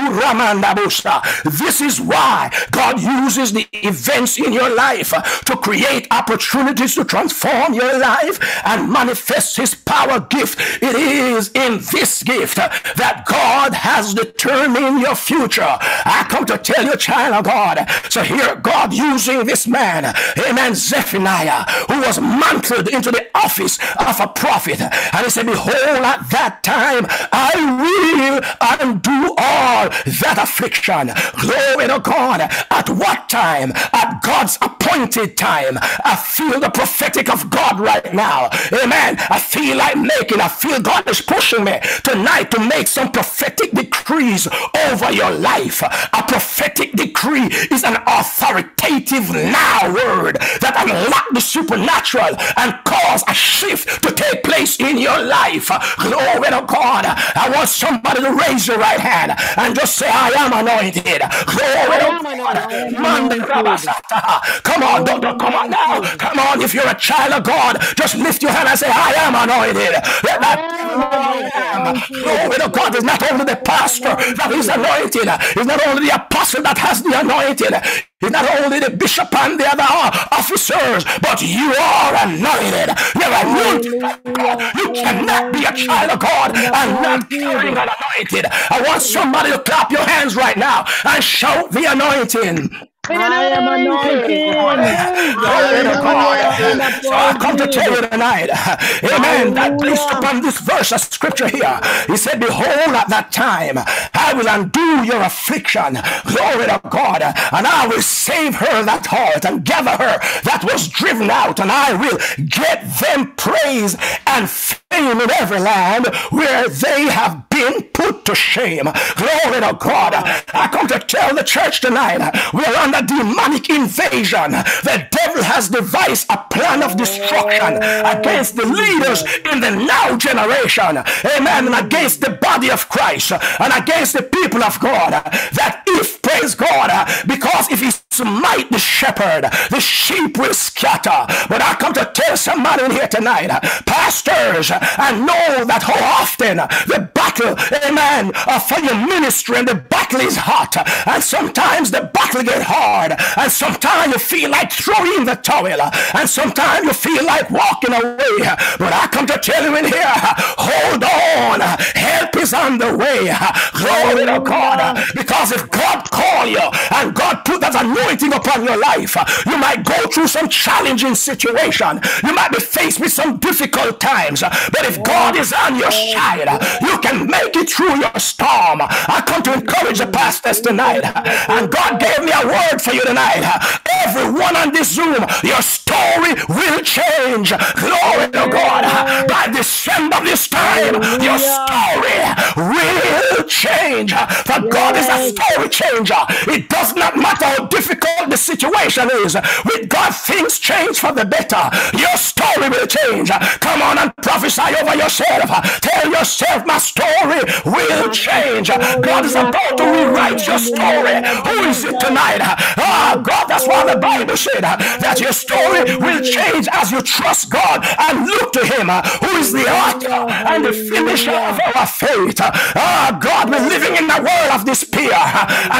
This is why God uses the events in your life to create opportunities to transform your life and manifest his power gift. It is in this gift that God has determined your future. I come to tell you, child of God. So here God using this man, amen, Zephaniah, who was mantled into the office of a prophet. And he said, behold, at that time I will undo all that affliction. Glory to God. At what time? At God's appointed time. I feel the prophetic of God right now. Amen. I feel like making, I feel God is pushing me tonight to make some prophetic decrees over your life. A prophetic decree is an authoritative now word that unlock the supernatural and cause a shift to take place in your life. Glory to God. I want somebody to raise your right hand and just say, I am anointed. Glory to God. Come on, don't, don't, come on now. Come on, if you're a child of God, just lift your hand and say, I am anointed. Let that glory to God. Is not only the pastor that is anointed, it's not only the apostle that has the anointing, it's not only the bishop and the other officers, but you are anointed. You're anointed. You cannot be a child of God and not carrying an anointed. I want somebody to clap your hands right now and shout the anointing. I am anointed. So I've come to tell you tonight, amen, that based upon this verse of scripture here, he said, behold, at that time I will undo your affliction. Glory to God. And I will save her that heart and gather her that was driven out, and I will get them praise and fame in every land where they have been put to shame. Glory to God. I come to tell the church tonight, we are under demonic invasion. The devil has devised a plan of destruction against the leaders in the now generation. Amen. And against the body of Christ and against the people of God. That if, praise God, because if he smite the shepherd, the sheep will scatter. But I come to tell somebody in here tonight, pastors, and know that how often the battle, amen, uh, for your ministry, and the battle is hot, and sometimes the battle get hard, and sometimes you feel like throwing the towel, and sometimes you feel like walking away. But I come to tell you in here, hold on, help is on the way. Glory to God. Because if God call you and God put that anointing upon your life, you might go through some challenging situation, you might be faced with some difficult times, but if God is on your side, you can make it through your storm. I come to encourage the pastors tonight, and God gave me a word for you tonight. Everyone on this Zoom, your story will change. Glory to God. By December this time, your story will change. For God is a story changer. It does not matter how difficult the situation is. With God, things change for the better. Your story will change. Come on and prophesy over yourself. Tell yourself, my story will change. God is about to rewrite your story. Who is it tonight? Ah, oh, God, that's why the Bible said that your story will change as you trust God and look to him, who is the author and the finisher of our faith. Ah, oh, God, we're living in the world of despair, and rightly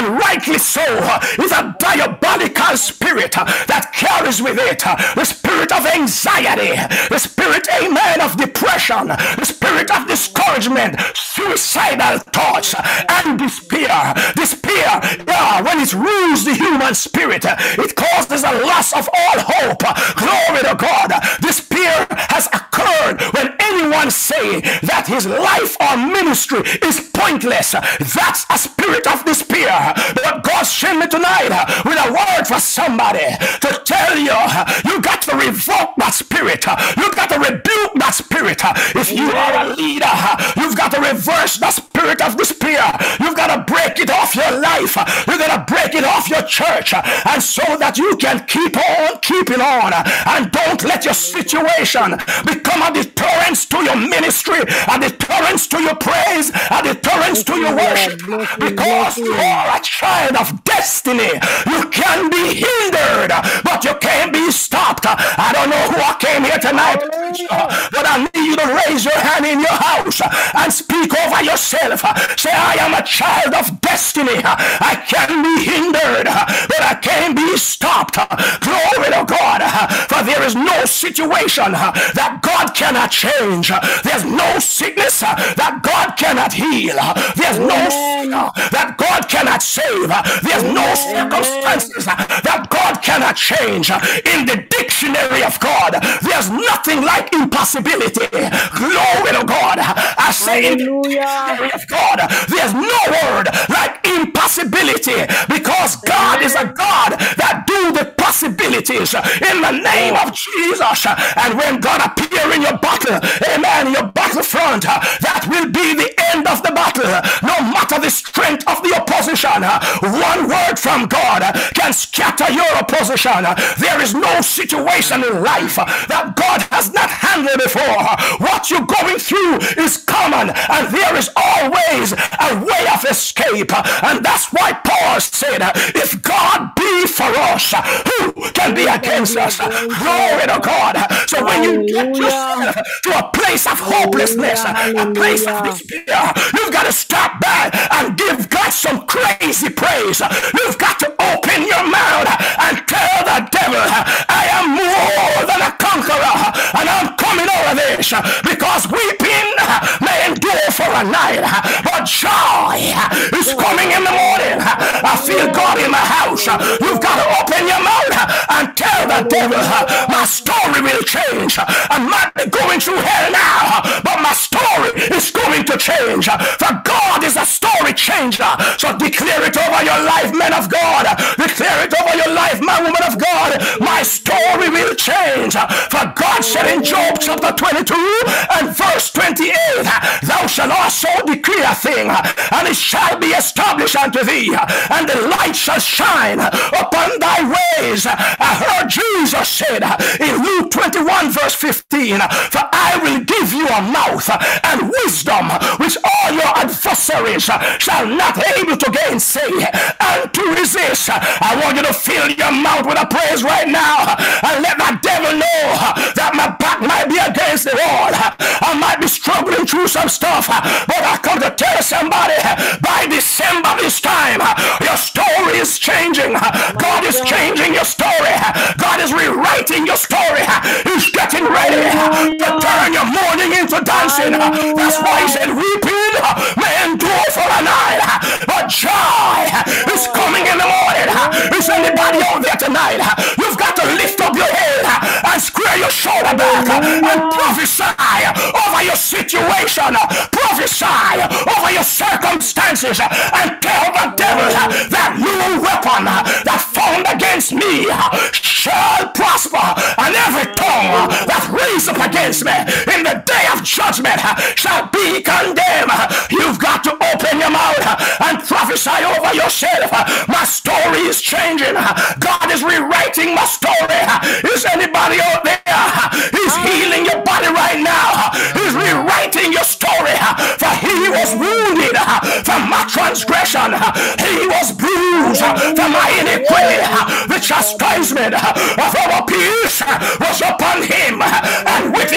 Specifically so, is a diabolical spirit that carries with it the spirit of anxiety, the spirit, amen, of depression, the spirit of discouragement, suicidal thoughts, and despair. Despair, yeah, when it rules the human spirit, it causes a loss of all hope. Glory to God. Despair has occurred when anyone say that his life or ministry is pointless. That's a spirit of despair. But God sent me tonight with a word for somebody to tell you, you got to revoke that spirit. You got to rebuke that spirit. If you are a leader, you've got to reverse the spirit of despair. You've got to break it off your life. You've got to break it off your church, and so that you can keep on keeping on, and don't let your situation become a deterrence to your ministry, a deterrence to your praise, a deterrence to your worship, because you are a child of destiny. You can be hindered, but you can't be stopped. I don't know who I came here tonight, but I need you to raise your hand in your house and speak over yourself. Say, I am a child of destiny. I can be hindered, but I can't be stopped. Glory to God. For there is no situation that God cannot change. There's no sickness that God cannot heal. There's no sin that God cannot save. There's no circumstances that God cannot change. In the dictionary of God, there's nothing like impossibility. Glory to God. I say in the dictionary of God, there's no word like impossibility, because God is a God that do the possibilities in the name of Jesus. And when God appear in your battle, amen, your battlefront, that will be the end of the battle. No matter the strength of the opposition, one word from God can scatter your opposition. There is no situation in life that God has not handled before. What you're going through is common, and there is always a way of escape. And that's why Paul said, if God be for us, who can be against us? Glory to God. So when you get yourself to a place of hopelessness, a place of despair, you've got to stop back and give God some crazy praise. You've got to open your mouth and tell the devil, I am more than a conqueror, and I'm coming over this, because weeping may endure for a night, but joy is coming in the morning. I feel God in my house. You've got to open your mouth and tell the devil, my story will change. I might be going through hell now, but my story is going to change. For God is a story changer. So declare it over your life, men of God. Declare it over your life, my woman of God. My story will change. For God said in Job chapter twenty-two and verse twenty-eight, thou shalt also decree a thing, and it shall be established unto thee, and the light shall shine upon thy ways. I heard Jesus said in Luke twenty-one verse fifteen, for I will give you a mouth and wisdom which all your adversaries shall not able to gainsay and to resist. I want you to fill your mouth with a praise right now, and let the devil know that my back might be against the wall. I might be struggling through some stuff, but I come to tell somebody, by December this time, your story is changing. God is changing your story. God is rewriting your story. He's getting ready to turn your mourning into dancing. That's why he said, weeping may endure for a night, but joy is coming in the morning. Is anybody out there tonight? You've got to lift up your head and square your shoulder back and prophesy over your situation, prophesy over your circumstances, and tell the devil that no weapon that formed against me shall prosper, and every tongue that raise up against me in the day of judgment shall be condemned. You've got to open your mouth and prophesy over yourself. My story is changing. God is rewriting my story. Is anybody out there? He's healing your body right now. He's rewriting your story. For he was wounded for my transgression. He was bruised for my iniquity. The chastisement of our peace was upon him, and with his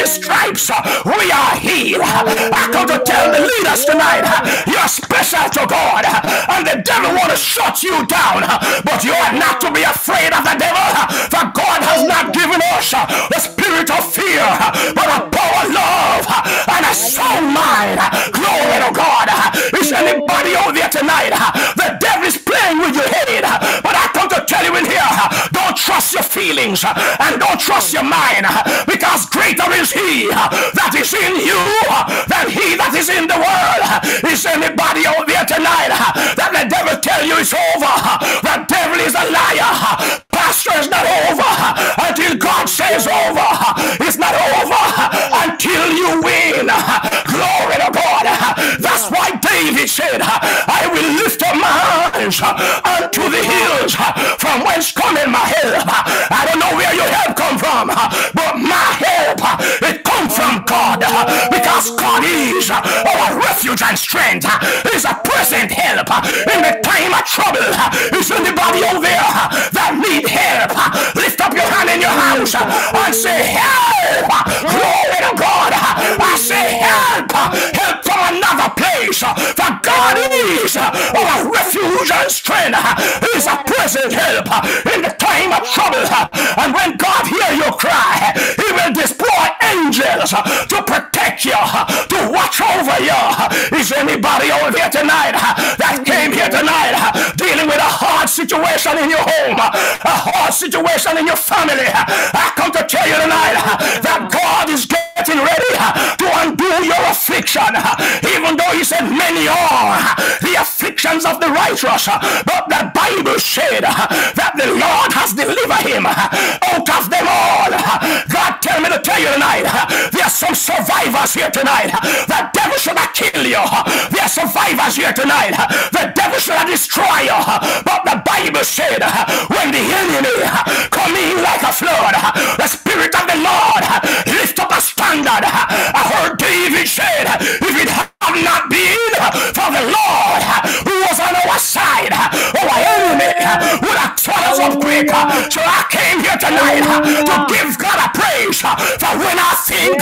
his stripes we are healed. I come to tell the leaders tonight, you're special to God, and the devil want to shut you down, but you are not to be afraid of the devil, for God has not given us the spirit of fear, but a power, love, and a sound mind. Glory to God. Is anybody out there tonight? The devil is playing with your head, but I come to tell you in here, don't trust your feelings and don't trust your mind, because greater is he that is in you than he that is in the world. Is anybody out there tonight that the devil tell you it's over? The devil is a liar. Pastor, is not over until God says over. It's not over until you win. Glory to God. That's why David said, I will lift up my eyes unto the hills from whence cometh my help. I don't know where your help come from, but my help, it comes from God, because God is our refuge and strength. Is a present help in the time of trouble. Is anybody out there that need help? Lift up your hand in your house and say help. Glory to God. I say help. Help from another place. For God is our refuge and strength. Is a present help in the time of trouble. And when God hear your cry, he will deploy angels to protect you, to watch over you. Is anybody over here tonight that came here tonight dealing with a hard situation in your home, a hard situation in your family? I come to tell you tonight that God is getting ready to undo your affliction, even though he said many are the afflictions of the righteous, but the Bible said that the Lord has delivered him out of them all. God tell me to tell you tonight, there are some survivors here tonight. The devil should have killed you. There are survivors here tonight. The devil should have destroyed you, but the Bible said when the enemy come in like a flood, the Spirit of the Lord lift up a standard. I heard David said, if it had not been for the Lord who was on our side, our enemy would have torn us up quick. So I came here tonight to give God a praise, for when I think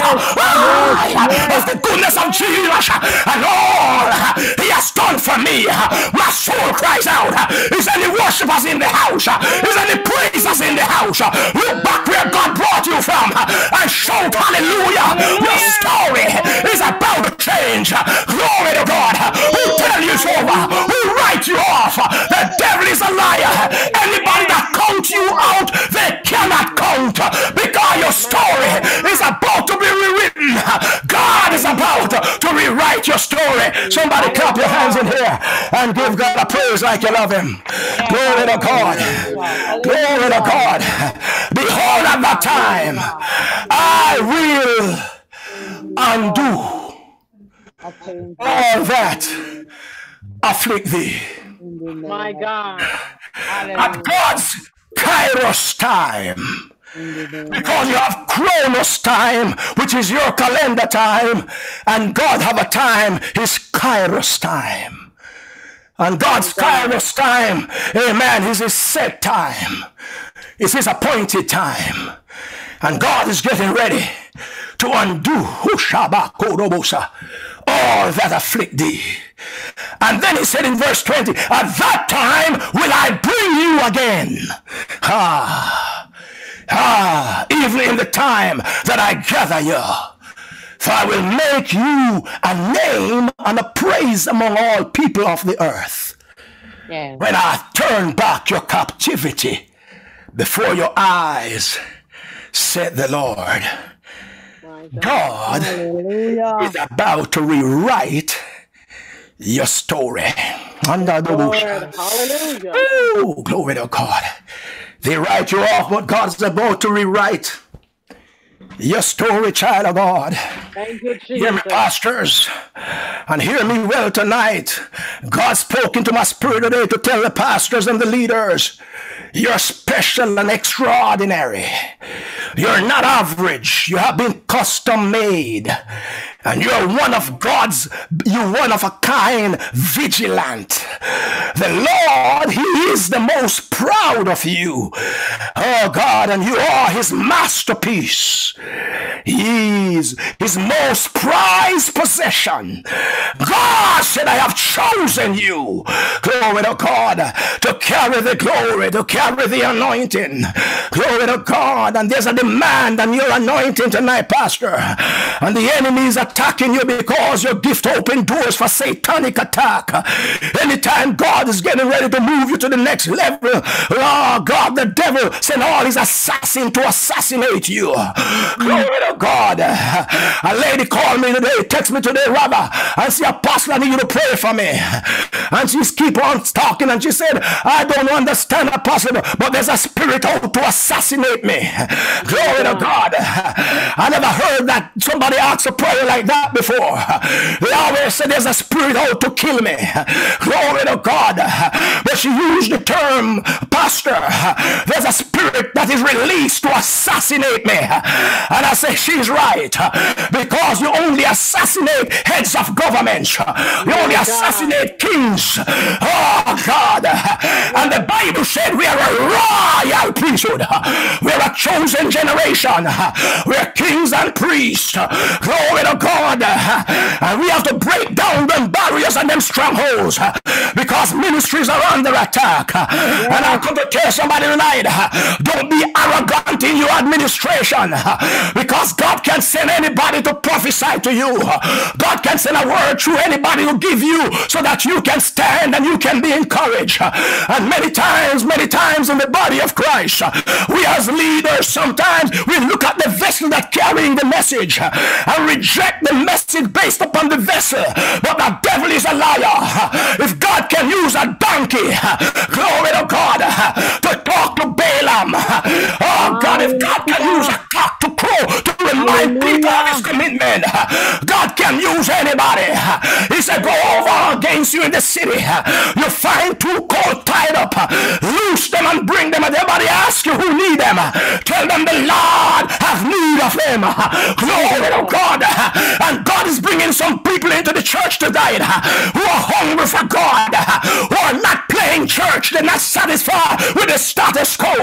of the goodness of Jesus and all he has done for me, my soul cries out. Is any worshipers in the house? Is any praisers in the house? Look back where God brought you from and shout hallelujah. Your story is about to change. Glory to God. Who tell you it's over? Who write you off? The devil is a liar. Anybody that counts you out, they cannot count, because your story is about to be rewritten. God is about to rewrite your story. Somebody clap your hands in here and give God a praise like you love him. Glory to God. Glory to God. Behold, at that time I will undo all that afflict thee. My God. At God's Kairos time, because you have Chronos time, which is your calendar time, and God have a time, his Kairos time. And God's Kairos time, amen, is his set time. It's his appointed time. And God is getting ready to undo all that afflict thee. And then he said in verse twenty, at that time will I bring you again. Ah, ah, even in the time that I gather you. For I will make you a name and a praise among all people of the earth. Yeah. When I turn back your captivity before your eyes, said the Lord. God Hallelujah. Is about to rewrite your story. Lord, hallelujah. Oh, glory to God. They write you off, but God's about to rewrite your story, child of God. Thank you, Jesus. Hear me, pastors, and hear me well tonight. God spoke into my spirit today to tell the pastors and the leaders, you're special and extraordinary. You're not average. You have been custom made. And you're one of God's, you're one of a kind, vigilant. The Lord, He is the most proud of you. Oh God, and you are His masterpiece. He is His most prized possession. God said, I have chosen you. Glory to God, to carry the glory, to carry the anointing. Glory to God. And there's a demand on your anointing tonight, Pastor. And the enemy is attacking you because your gift open doors for satanic attack. Anytime God is getting ready to move you to the next level, oh God, the devil sent all his assassins to assassinate you. Glory to God. A lady called me today, text me today, rather, and said, Apostle, I need you to pray for me. And she's keep on talking, and she said, I don't understand, Apostle, but there's a spirit out to assassinate me. Glory to God. I never heard that somebody asked a prayer like that before. They always say there's a spirit out to kill me. Glory to God. But she used the term, Pastor, there's a spirit that is released to assassinate me. And I say she's right, because you only assassinate heads of government. You only assassinate kings. Oh God. And the Bible said we are a royal priesthood. We are a chosen generation. We are kings and priests. Glory to God. And we have to break down them barriers and them strongholds, because ministries are under attack. And I come to tell somebody tonight, don't be arrogant in your administration, because God can send anybody to prophesy to you. God can send a word through anybody to give you so that you can stand and you can be encouraged. And many times, many times in the body of Christ, we as leaders, sometimes we look at the vessel that carrying the message and reject the message based upon the vessel. But the devil is a liar. If God can use a donkey, glory to God, to talk to Balaam, oh God, if God can use a cock to crow to remind people of his commitment, God can use anybody. He said, go over against you in the city. You find two colt tied up, loose them and bring them, and everybody asks you who need them. Tell them the Lord has need of them. Glory to God. And God is bringing some people into the church tonight who are hungry for God, who are not playing church. They're not satisfied with the status quo.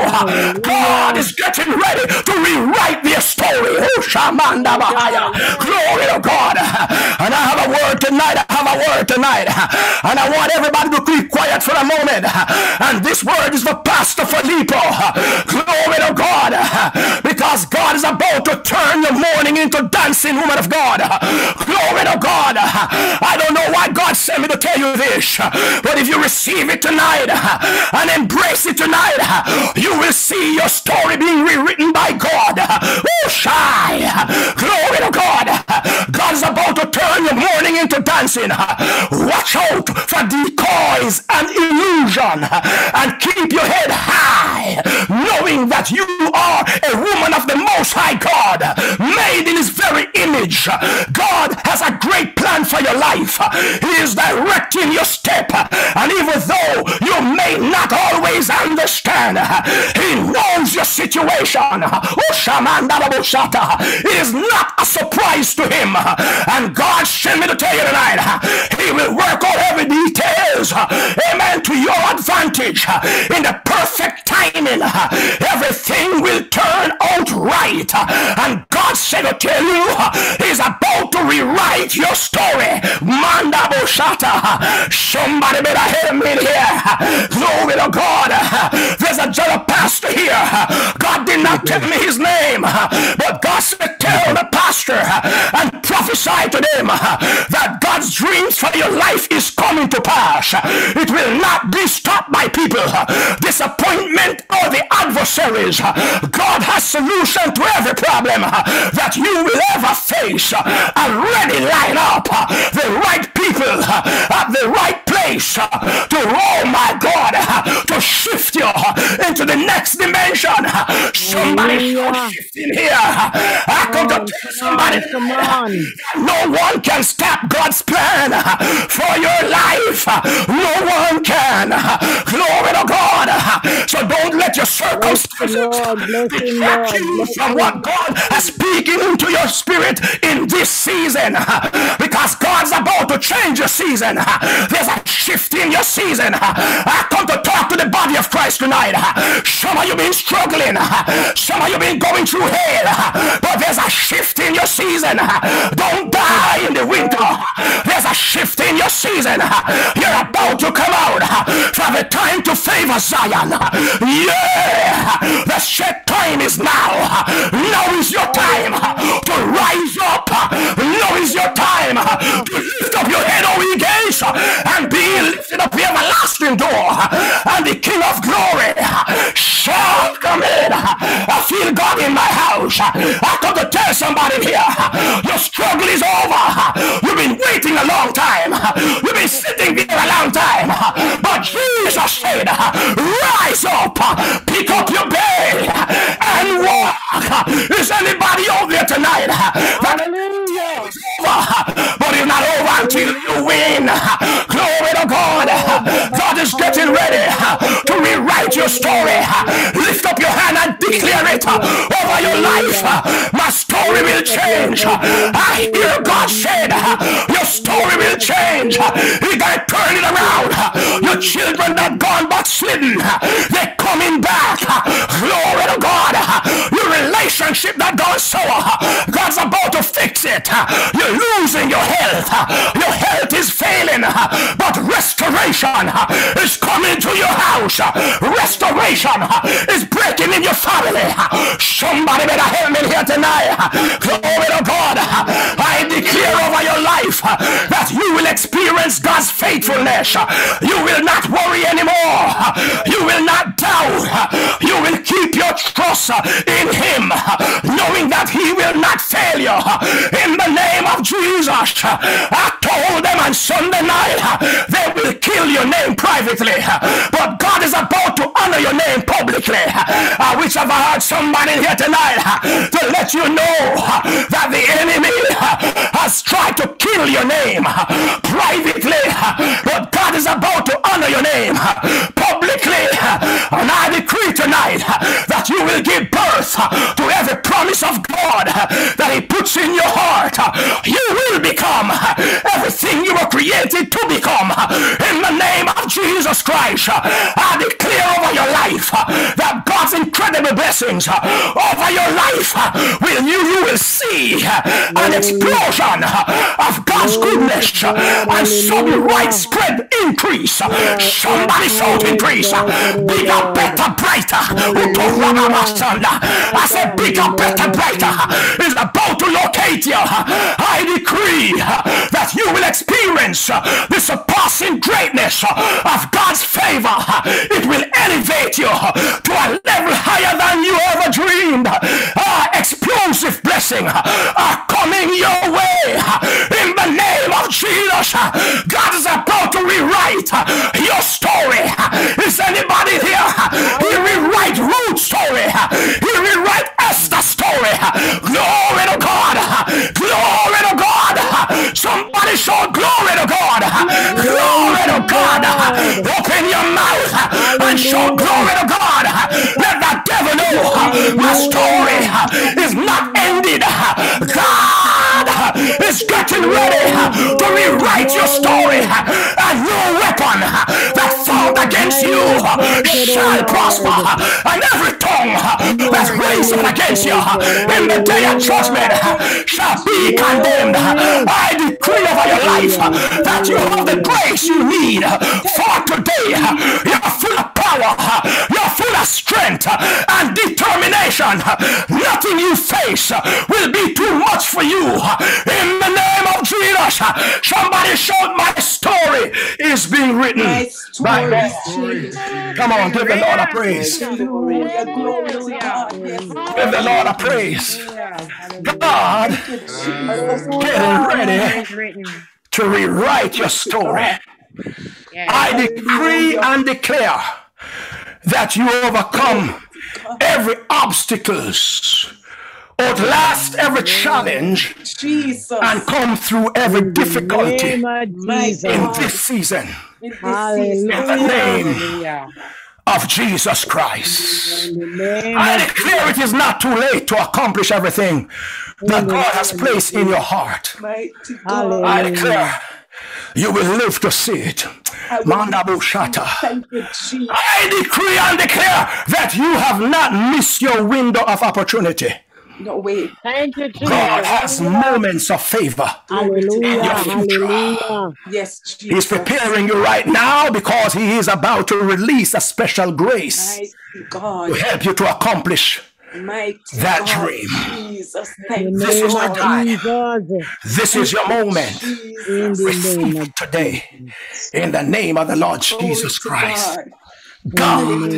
God is getting ready to rewrite their story. Oh, Shamanda Bahaya. Glory to God. And I have a word tonight. I have a word tonight. And I want everybody to keep quiet for a moment. And this word is for Pastor Filippo. Glory to God. Because God is about to turn your morning into dancing, woman of God. Glory to God. I don't know why God sent me to tell you this, but if you receive it tonight and embrace it tonight, you will see your story being rewritten by God. Oh, shy. Glory to God. God is about to turn your morning into dancing. Watch out for decoys and illusion, and keep your head high, knowing that you are a woman of the Most High God, made in His very image. God has a great plan for your life. He is directing your step, and even though you may not always understand, He knows your situation. It is not a surprise to Him. And God sent me to tell you tonight, He will work out every details, amen, to your advantage. In the perfect timing, everything will turn out right. And God said to tell you, He's about to rewrite your story. Manda Boshata. Somebody better hear me here. Glory to God. There's a general pastor here. God did not tell me his name, but God said tell the pastor and prophesy to them that God's dreams for your life is coming to pass. It will not be stopped by people, disappointment, or the adversary adversaries. God has solution to every problem that you will ever face. Already line up the right people at the right place to, oh my God, to shift you into the next dimension. Somebody should shift in here. I come to tell somebody, come on. No one can stop God's plan for your life. No one can. Glory to God. So don't let your circumstances distract you from what God has speaking into your spirit in this season, because God's about to change your season. There's a shift in your season. I come to talk to the body of Christ tonight. Some of you been struggling. Some of you been going through hell, but there's a shift in your season. Don't die in the winter. There's a shift in your season. You're about to come out from the time to favor Zion. Yeah, the set time is now. Now is your time to rise up. Now is your time to lift up your head, O ye gates, and be lifted up the everlasting door, and the King of glory shall come in. I feel God in my house. I come to tell somebody here, your struggle is over. You've been waiting a long time. You've been sitting there a long time, but Jesus said, rise up, pick up your bed and walk. Is anybody over there tonight? Hallelujah. But it's not over until you win. Glory to God. God is getting ready to rewrite your story. Lift up your hand and declare it over your life. My story will change. I hear God said, your story will change. He gonna turn it around. Your children that gone backslidden, they're coming back. Glory to God. Your relationship that gone sour, God's about to fix it. You're losing your health. Your health is failing, but restoration is coming to your house. Restoration is breaking in your family. Somebody better help me here tonight. Glory to God. I declare over your life that you will experience God's faithfulness. You will not worry anymore. You will not doubt. You will keep your trust in Him, knowing that He will not fail you. In the name of Jesus, I told them on Sunday night they will kill your name privately, but God is about to honor your name publicly. I wish I've heard somebody here tonight to let you know that the enemy has tried to kill your name privately, but God is about to honor your name publicly. And I decree tonight that you will give birth to every promise of God that He puts in your heart. You will become everything you were created to become. In the name of Jesus Christ, I declare over your life that God's incredible blessings over your life will you, you will see an explosion of God's goodness and sudden widespread increase. Somebody shout increase. Bigger, better, brighter. I said bigger, better, brighter is about to locate you. I decree that you will experience the surpassing greatness of God's favor. It will elevate you to a level higher than you ever dreamed. Uh, explosive blessing are coming your way. In the name of Jesus, God is about to rewrite your story. Is anybody here? He rewrite Ruth's story. He rewrite Esther's story. Glory to God. Glory to God. Somebody shout glory to God. Glory to God. Open your mouth and shout glory to God. Let the devil know my story is not ended. God is getting ready to rewrite your story, and no weapon that formed against you shall prosper, and every tongue that's raised up against you in the day of judgment shall be condemned. I decree over your life that you have the grace you need for today. You're full of power, you're full of strength and determination. Nothing you face will be too much for you. In the name of Jesus, somebody shout, my story is being written. My My glory, God. Glory. Come on, give the Lord a praise. Hallelujah, glory to God. Yes, Give the Lord a praise. God getting ready to rewrite your story. I decree and declare that you overcome every obstacles, outlast every challenge, Jesus. and come through every difficulty in this season. In this In the name of Jesus Christ. I declare it is not too late to accomplish everything that God has placed in your heart. Mighty God. I declare you will live to see it. Mandabu Shata. Thank you, Jesus. I decree and declare that you have not missed your window of opportunity. No way. Thank you, Jesus. God has moments of favor in your future. Yes, Jesus. He's preparing you right now because he is about to release a special grace Mighty God. to help you to accomplish Mighty that God. dream. Jesus. Thank This you, is your Lord. time. This is your moment. Receive it today in the name of the Lord Jesus Christ. God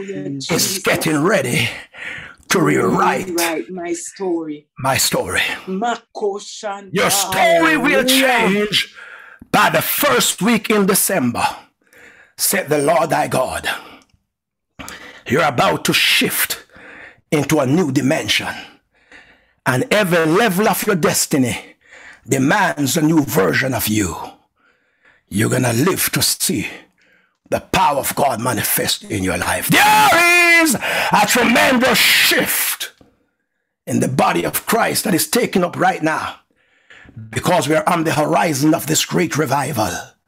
is getting ready to rewrite Rewrite my story. my story. Mako Shanta. Your story will change by the first week in December, said the Lord thy God. You're about to shift into a new dimension, and every level of your destiny demands a new version of you. You're gonna live to see the power of God manifest in your life. There is a tremendous shift in the body of Christ that is taking up right now, because we're on the horizon of this great revival.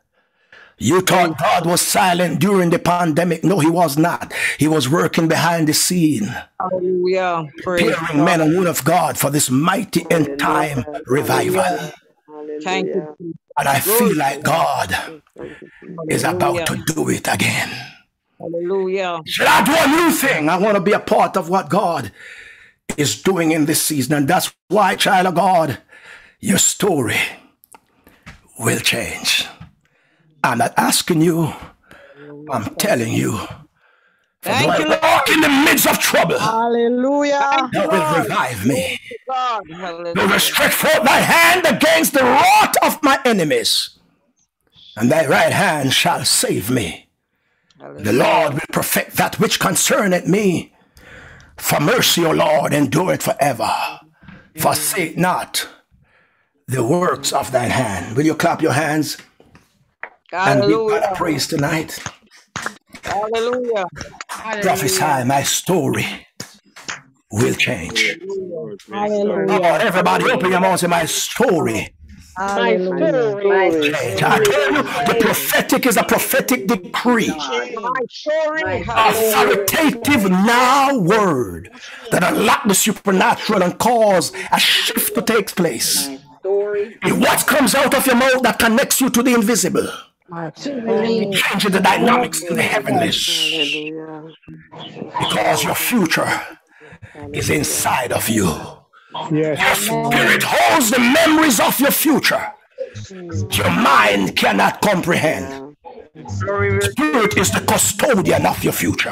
You thought God was silent during the pandemic. No, he was not. He was working behind the scene, Hallelujah. preparing men and women of God for this mighty end time revival. Thank you. And I feel like God is about to do it again. Hallelujah. Shall I do a new thing? I want to be a part of what God is doing in this season. And that's why, child of God, your story will change. I'm not asking you, I'm telling you. For though I walk in the midst of trouble, Hallelujah. thou will revive me. God. Thou Hallelujah. will stretch forth thy hand against the wrath of my enemies, and thy right hand shall save me. The Lord will perfect that which concerneth me. For mercy, O Lord, endureth forever. Forsake not the works of thine hand. Will you clap your hands and give God a praise tonight? Hallelujah. Prophesy, my story will change. Hallelujah. Come on, everybody, open your mouths and my story. My story. Change. I tell you, the prophetic is a prophetic decree. My story. Authoritative now word that unlock the supernatural and cause a shift to take place. And what comes out of your mouth that connects you to the invisible, changing the dynamics in the heavenlies, because your future is inside of you. Your spirit holds the memories of your future. Your mind cannot comprehend. Spirit is the custodian of your future.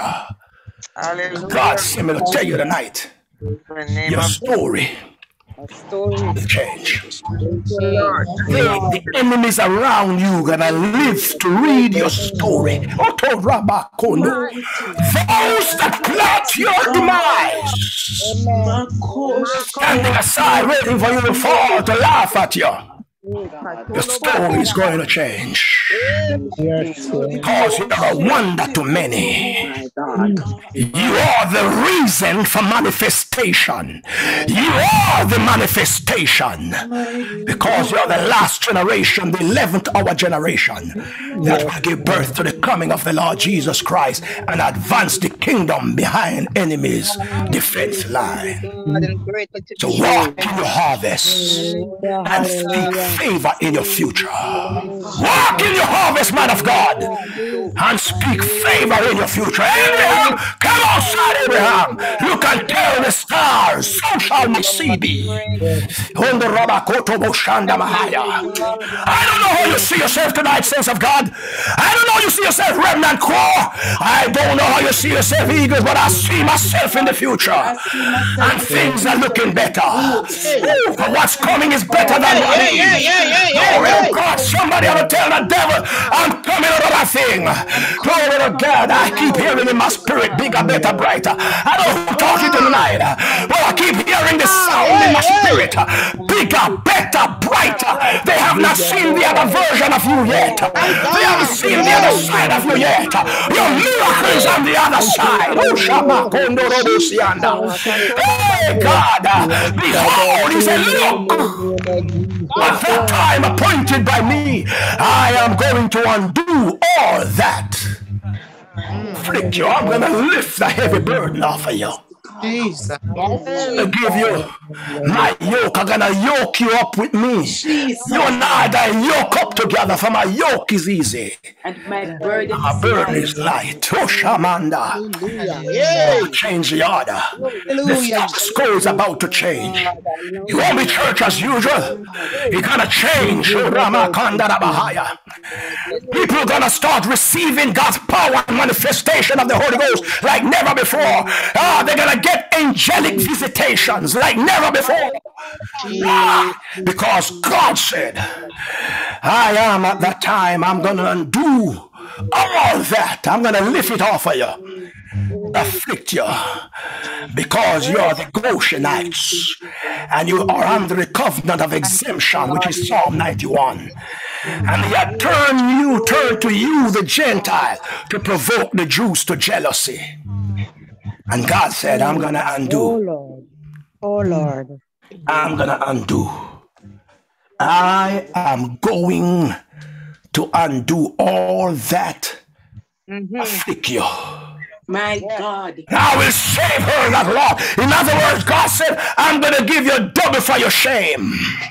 God sent me to tell you tonight, your story will change. The, the enemies around you gonna live to read your story. Those that plot your demise, standing aside waiting for you to fall, to laugh at you. Your story is going to change. Because you are a wonder to many. You are the reason for manifestation. You are the manifestation. Because you are the last generation, the eleventh hour generation, that will give birth to the coming of the Lord Jesus Christ and advance the kingdom behind enemies' defense line. So walk in your harvest and speak favor in your future. Walk in your harvest, man of God, and speak favor in your future. Abraham, come outside, Abraham. Look at and tell the stars, so shall my seed be. On the Rabakoto Boshanda Mahaya. I don't know how you see yourself tonight, saints of God. I don't know how you see yourself, remnant core. I don't know how you see yourself, eagles, but I see myself in the future. And things are looking better. Ooh, for what's coming is better than what is. Glory to God. Somebody ought to tell the devil, I'm coming out of that thing. Glory to God. I keep hearing in my spirit, bigger, better, brighter. I don't know who talking tonight, but I keep hearing the sound in my spirit. Bigger, better, brighter. They have not seen the other version of you yet. They haven't seen the other side of you yet. Your miracle is on the other side. Oh, Shama Kondo Robo Sianda. Hey, God. Behold, he said, look. At that time appointed by me, I am going to undo all that. Flick you. I'm going to lift the heavy burden off of you. Jesus. To give you my yoke. I'm gonna yoke you up with me. Jesus. You and I that yoke up together, for my yoke is easy and my burden, my burden is light. Oh, Shamanda. Yeah. Change the order. The status quo is about to change. You won't be church as usual. You're gonna change. Oh, Ramakanda Bahaya. People are gonna start receiving God's power and manifestation of the Holy Ghost like never before. Ah, they're gonna get angelic visitations like never before. Ah, because God said, I am at that time, I'm going to undo all that. I'm going to lift it off of you, afflict you, because you are the Goshenites and you are under the covenant of exemption, which is Psalm ninety-one. And he had turned you, turned to you, the Gentile, to provoke the Jews to jealousy. And God said, I'm going to undo. Oh, Lord. Oh, Lord. I'm going to undo. I am going to undo all that mm-hmm. afflict you. My God. I will save her that law. In other words, God said, I'm going to give you double for your shame.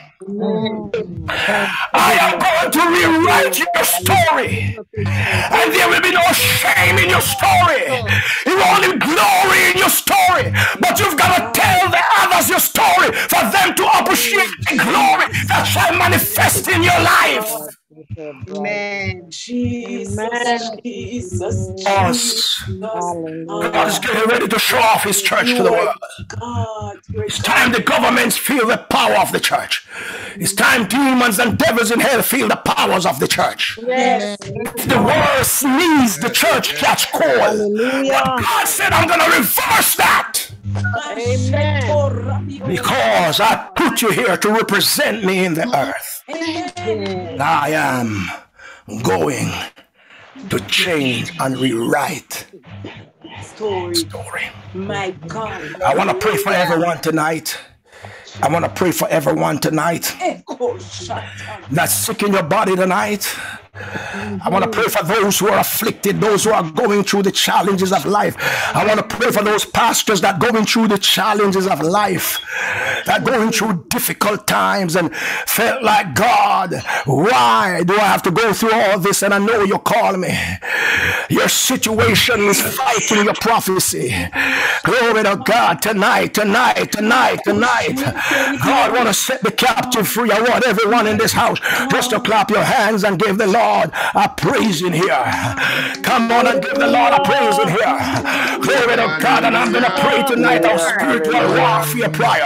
I am going to rewrite your story, and there will be no shame in your story. You will only glory in your story, but you've got to tell the others your story for them to appreciate the glory that shall manifest in your life. Amen. Jesus. Amen. Jesus. Us. God is getting ready to show off his church to the world. It's time the governments feel the power of the church. It's time demons and devils in hell feel the powers of the church. Yes. If the world sneeze, the church catch cold. But God said, I'm going to reverse that. Amen. Because I put you here to represent me in the earth. I am going to change and rewrite story. story. My God. I want to pray for everyone tonight. I want to pray for everyone tonight that's sick in your body tonight. I want to pray for those who are afflicted, those who are going through the challenges of life. I want to pray for those pastors that are going through the challenges of life, that are going through difficult times and felt like, God, why do I have to go through all this? And I know you call me. Your situation is fighting your prophecy. Glory to God tonight, tonight, tonight, tonight. God want to set the captive free. I want everyone in this house just to clap your hands and give the Lord a praise in here. Come on and give the Lord a praise in here. Glory to God. And I'm going to pray tonight our spiritual warfare prayer.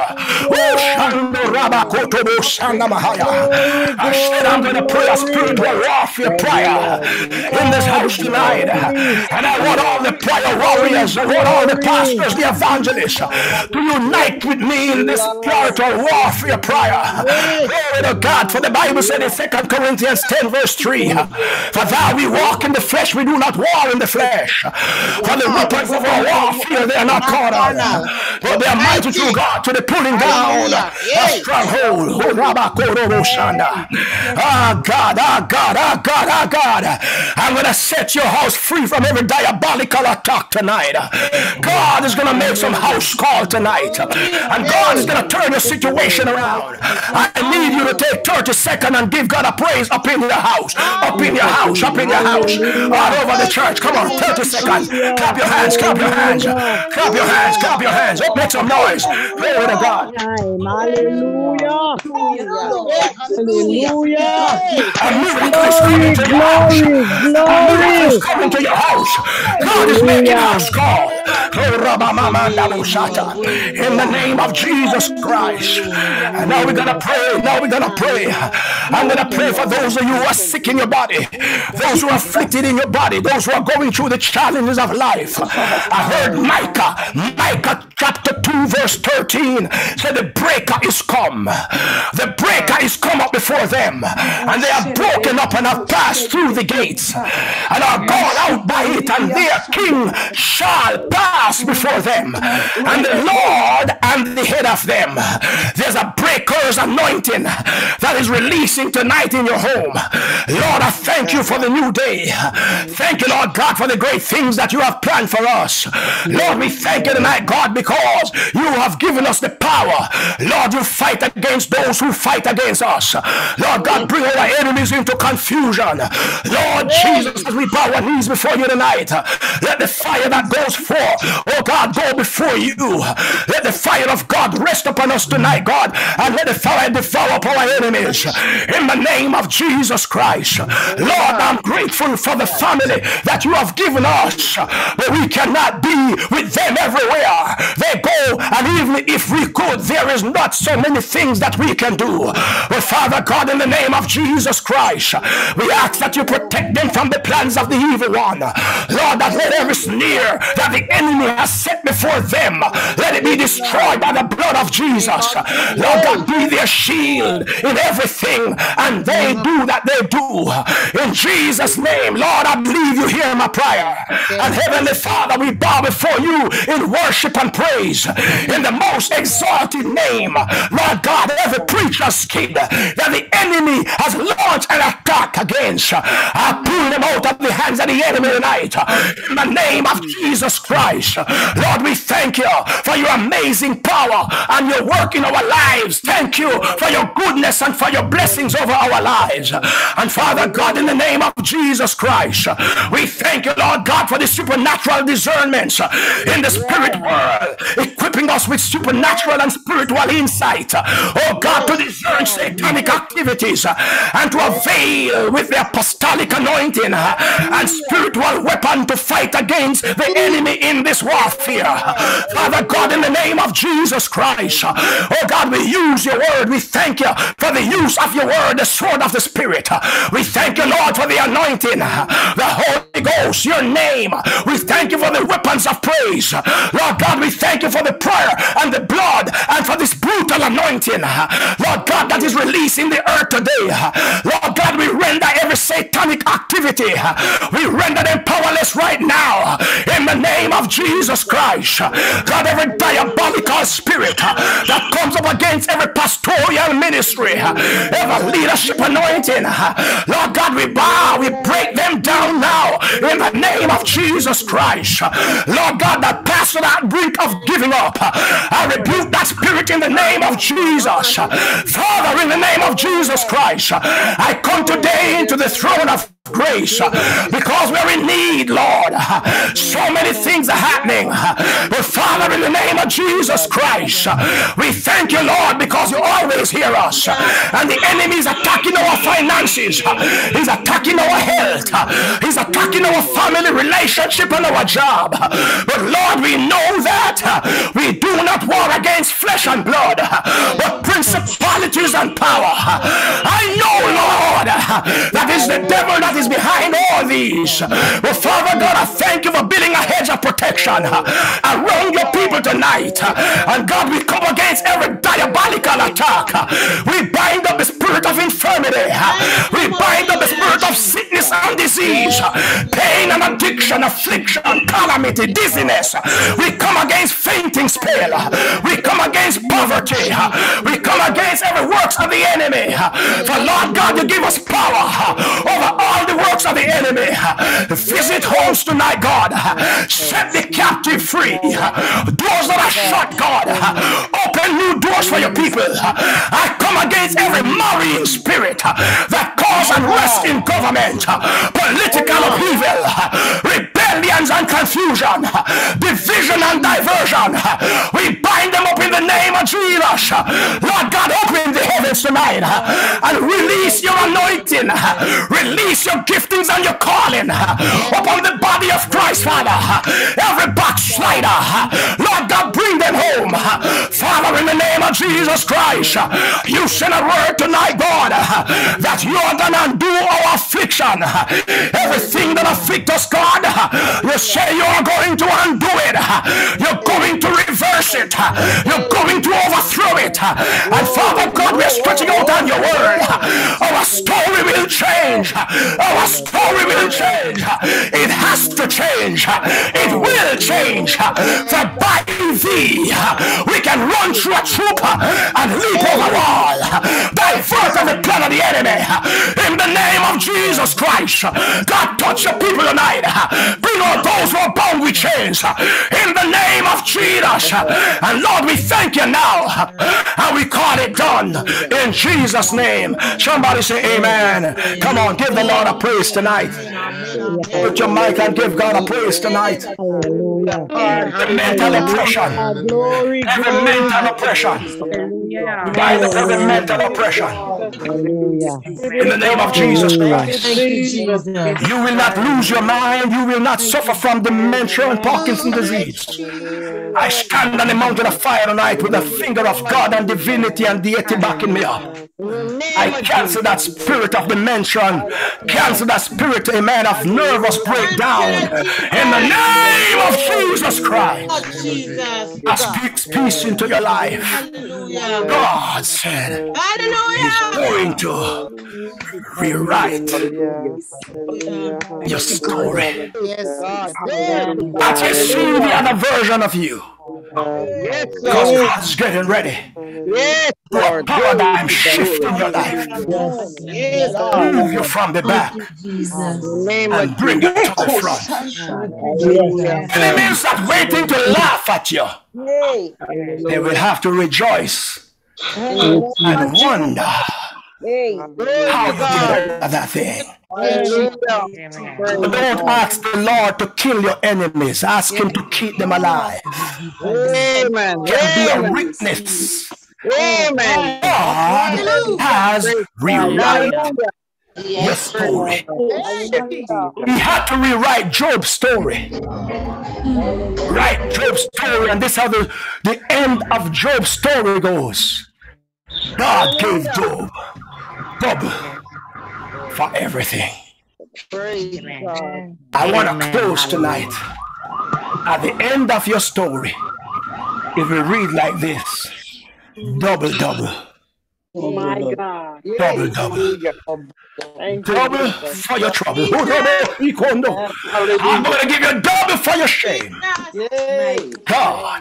I said I'm going to pray a spiritual warfare prayer in this house tonight. And I want all the prayer warriors, I want all the pastors, the evangelists to unite with me in this spiritual warfare prayer. Glory to God. For the Bible said in Second Corinthians ten verse three, for thou we walk in the flesh, we do not war in the flesh. For the weapons of our warfare, they are not carnal, but they are mighty through God to the pulling down of stronghold. Ah God, ah God, ah God, ah God. I'm going to set your house free from every diabolical attack tonight. God is going to make some house call tonight. And God is going to turn your situation around. I need you to take thirty seconds and give God a praise up in your house. Up in your house, up in your house, all over the church. Come on, thirty seconds. Clap your hands, clap your hands, clap your hands, clap your hands. Make some noise. Glory to God. Hallelujah. Hallelujah. A miracle is coming to your house. Glory, A miracle is glory. coming to your house. God is making us call. In the name of Jesus Christ. And now we're gonna pray. Now we're gonna pray. I'm gonna pray for those of you who are sick in your body, those who are afflicted in your body, those who are going through the challenges of life. I heard Micah, Micah chapter two, verse thirteen said the breaker is come. The breaker is come up before them, and they are broken up and have passed through the gates, and are gone out by it, and their king shall pass before them, and the Lord and the head of them. There's a breaker's anointing that is releasing tonight in your home. Lord, I thank you for the new day. Thank you, Lord God, for the great things that you have planned for us. Lord, we thank you tonight, God, because you have given us the power. Lord, you fight against those who fight against us. Lord God, bring our enemies into confusion. Lord Jesus, as we bow our knees before you tonight, let the fire that goes forth, oh God, go before you. Let the fire of God rest upon us tonight, God, and let the fire devour our enemies. In the name of Jesus Christ. Lord, I'm grateful for the family that you have given us, but we cannot be with them everywhere they go, and even if we could, there is not so many things that we can do. But Father God, in the name of Jesus Christ, we ask that you protect them from the plans of the evil one. Lord, that let every snare that the enemy has set before them, let it be destroyed by the blood of Jesus. Lord God, be their shield in everything, and they do that they do. In Jesus' name, Lord, I believe you hear my prayer. And Heavenly Father, we bow before you in worship and praise in the most exalted name, Lord God, every preacher scheme that the enemy has launched an attack against, I pull them out of the hands of the enemy tonight in the name of Jesus Christ. Lord, we thank you for your amazing power and your work in our lives. Thank you for your goodness and for your blessings over our lives. And Father God, in the name of Jesus Christ, we thank you, Lord God, for the supernatural discernments in the spirit world, equipping us with supernatural and spiritual insight, oh God, to discern satanic activities and to avail with the apostolic anointing and spiritual weapon to fight against the enemy in this warfare. Father God, in the name of Jesus Christ, oh God, we use your word. We thank you for the use of your word, the sword of the Spirit. We thank you, Lord, for the anointing, the Holy Ghost, your name. We thank you for the weapons of praise. Lord God, we thank you for the prayer and the blood and for this brutal anointing, Lord God, that is released in the earth today. Lord God, we render every satanic activity, we render them powerless right now in the name of Jesus Christ. God, every diabolical spirit that comes up against every pastoral ministry, every leadership anointing, Lord God, we bow, we break them down now in the name of Jesus Christ. Lord God, that pastor that brink of giving up, I rebuke that spirit in the name of Jesus. Father, in the name of Jesus Christ, I come today into the throne of grace because we're in need, Lord. So many things are happening, but Father, in the name of Jesus Christ, we thank you, Lord, because you always hear us. And the enemy is attacking our finances, he's attacking our health, he's attacking our family relationship and our job. But Lord, we know that we do not war against flesh and blood, but principalities and power. I know, Lord, that is the devil that is behind all these. But Father God, I thank you for building a hedge of protection around your people tonight. And God, we come against every diabolical attack. We bind up the spirit of infirmity. We bind up the spirit of sickness and disease, pain and addiction, affliction, calamity, dizziness. We come against fainting spell. We come against poverty. We come against every works of the enemy. For Lord God, you give us power over all the works of the enemy. Visit homes tonight, God. Set the captive free. Doors that are shut, God, open new doors for your people. I come against every marrying spirit that cause unrest in government, political upheaval, rebellions and confusion, division and diversion. We Jesus, Lord God, open the heavens tonight and release your anointing, release your giftings and your calling upon the body of Christ, Father. Every backslider, Lord God, bring them home, Father, in the name of Jesus Christ. You send a word tonight, God, that you are gonna undo our affliction. Everything that afflicts us, God, you say you are going to undo it. You're going to reverse it. You're going to overthrow it. And Father God, we're stretching out on your word. Our story will change. Our story will change. It has to change. It will change. For by thee, we can run through a troop and leap over a wall. Divert of the plan of the enemy. In the name of Jesus Christ, God, touch your people tonight. Bring out those who are bound with chains. In the name of Jesus. And Lord, we thank you now. And we call it done. In Jesus' name. Somebody say amen. Come on, give the Lord a praise tonight. Put your mic and give God a praise tonight. Every mental oppression. Every mental oppression. Bind up every mental oppression. In the name of Jesus Christ. You will not lose your mind. You will not suffer from dementia and Parkinson's disease. I stand on the mountain of fire tonight with the finger of God and divinity and deity backing me up. I cancel that spirit of dementia, cancel that spirit, amen, of nervous breakdown. In the name of Jesus Christ, I speak peace into your life. God said He's going to rewrite your story. That you see the other version of you. Because God's getting ready. For a paradigm shift in your life. Move you from the back and bring it to the front. Enemies are waiting to laugh at you. They will have to rejoice and wonder how you did that thing. Don't ask the Lord to kill your enemies. Ask Him to keep them alive. Amen. Can be a witness. Amen. God has rewritten your story. He had to rewrite Job's story. Write Job's story, and this is how the, the end of Job's story goes. God gave Job double for everything. I want to close tonight. At the end of your story, if we read like this, double, double. Oh my God. Double, double. Double for your trouble. I'm going to give you double for your shame. God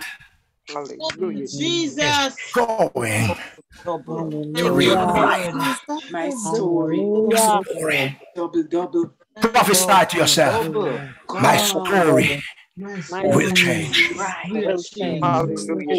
Jesus. Going to rewrite my story. your story. Double, double. Prophesy to yourself. My story will change. Ah,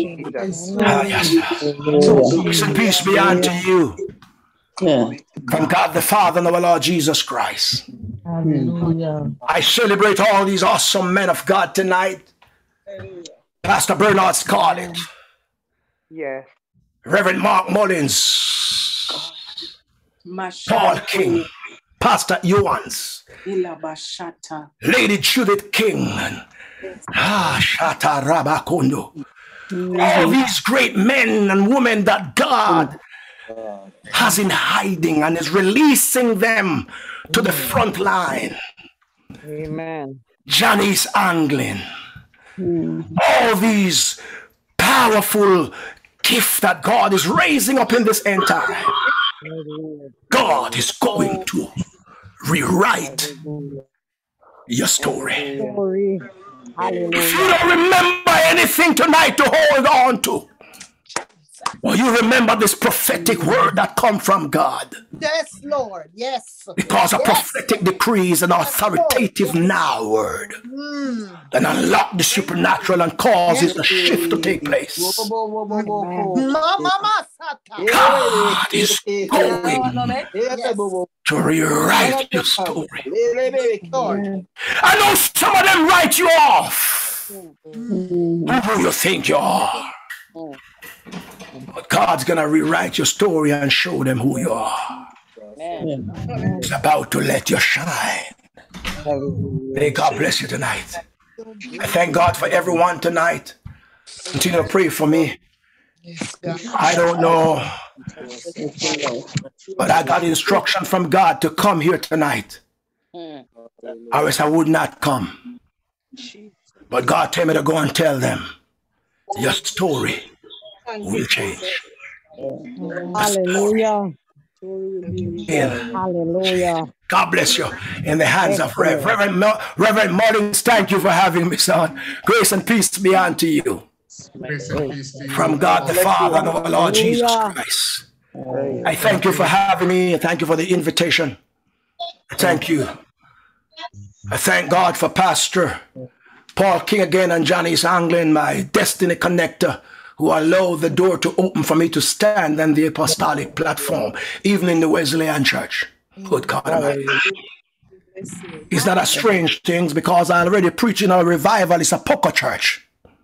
yes. Peace and peace be unto you. From God the Father and our Lord Jesus Christ. Hallelujah. I celebrate all these awesome men of God tonight. Pastor Bernard Scarlett. Yes. Reverend Mark Mullins. Paul King. Pastor Ewans. Lady Judith King. Ah, Shata Rabakondo. All these great men and women that God has in hiding and is releasing them to the front line. Amen. Janice Anglin. All these powerful gifts that God is raising up in this end time. God is going to rewrite your story. If you don't remember anything tonight to hold on to, well, you remember this prophetic word that come from God. Yes, Lord. Yes. Because a yes. prophetic decree is an authoritative yes. now word. Mm. And unlock the supernatural and causes yes. a shift to take place. God is going to rewrite your story. I know some of them write you off. Who do you think you are? But God's going to rewrite your story and show them who you are. He's about to let you shine. May God bless you tonight. I thank God for everyone tonight. Continue to pray for me. I don't know, but I got instruction from God to come here tonight. Or else I would not come. But God told me to go and tell them your story will change. Hallelujah. Yeah. Hallelujah. God bless you. In the hands of Rev. Reverend, Mo- Reverend Mullins, thank you for having me, son. Grace and peace be unto you. Grace and peace to you. From God the Father and our Lord Jesus Christ. I thank you for having me. I thank you for the invitation. I thank you. I thank God for Pastor Paul King again and Janice Anglin, my destiny connector, who allowed the door to open for me to stand on the apostolic platform, even in the Wesleyan Church. Good God Almighty. It's not a strange thing because I already preach in a revival. It's a poker church.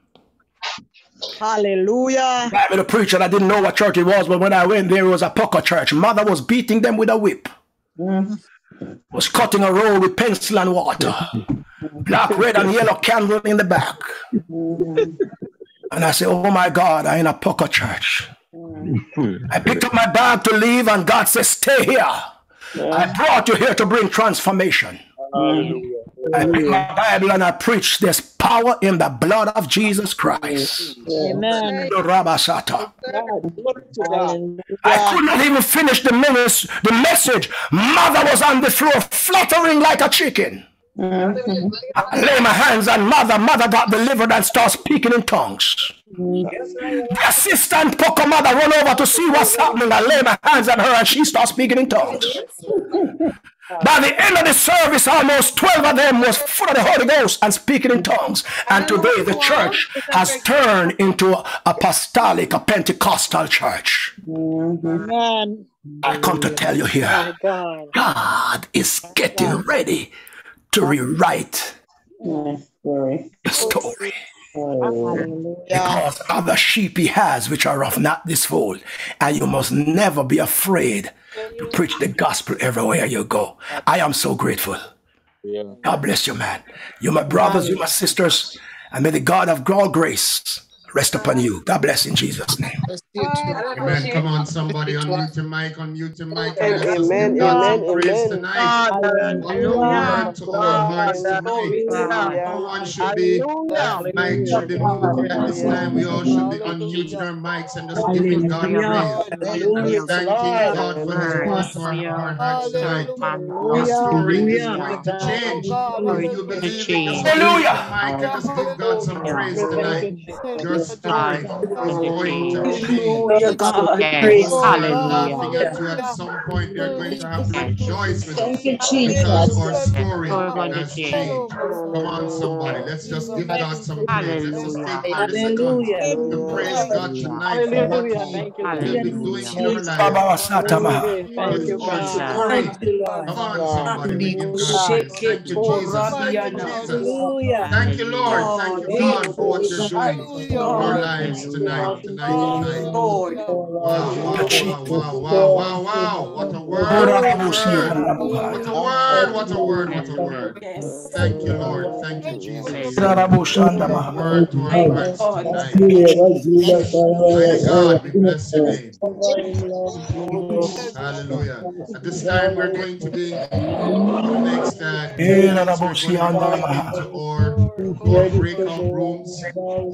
Hallelujah. I was a preacher. I didn't know what church it was, but when I went there, it was a poker church. Mother was beating them with a whip. Mm-hmm. Was cutting a roll with pencil and water. Black, red, and yellow candle in the back. Mm-hmm. And I said, oh my God, I'm in a poker church. Mm-hmm. I picked up my bag to leave, and God said, stay here. Yeah. I brought you here to bring transformation. Hallelujah. I picked my Bible and I preached there's power in the blood of Jesus Christ. Amen. I could not even finish the, minutes, the message. Mother was on the floor fluttering like a chicken. Mm-hmm. I lay my hands on mother. Mother got delivered and started speaking in tongues. Mm-hmm. The assistant poker mother run over to see what's happening. I lay my hands on her and she starts speaking in tongues. By the end of the service, almost twelve of them was full of the Holy Ghost and speaking in tongues. And today the church has turned into an apostolic, a Pentecostal church. Amen. I come to tell you here, God is getting ready to rewrite the story. Because other sheep he has which are of not this fold, and you must never be afraid to preach the gospel everywhere you go. I am so grateful. God bless you, man. You're my brothers, you're my sisters, and may the God of all grace rest upon you. God bless in Jesus' name. Amen. Come on, somebody, unmute your mic, unmute your mic. Amen, amen, amen. Tonight. What a word to our hearts tonight. No one should be, mic should be moving at this time. We all should be unmuting our mics and just giving God praise. Thanking God for his word to our hearts tonight. Your story is going to change. If you believe it, just use the mic and just give God some praise tonight. Your story is going to change. Yes. Hallelujah. Laughing at you at some point, they're going to have to rejoice with us because our story has changed. Come on, somebody. Let's just give God some praise. Let's just take thirty seconds to praise God tonight for what He will be doing in your life. It's our story. Come on, somebody. We give God praise. Thank you, Jesus. Thank you, Jesus. Thank you, Lord. Thank you, God, for what you're doing in our lives tonight. Tonight, tonight. Lord. Wow, wow, wow, wow, wow, wow. What a word. What a word. What a word. What a word. Thank you, Lord. Thank you, Jesus. Word to our hearts tonight. My God, we bless your name. Hallelujah. At this time, we're going to be next at to our, our breakout rooms.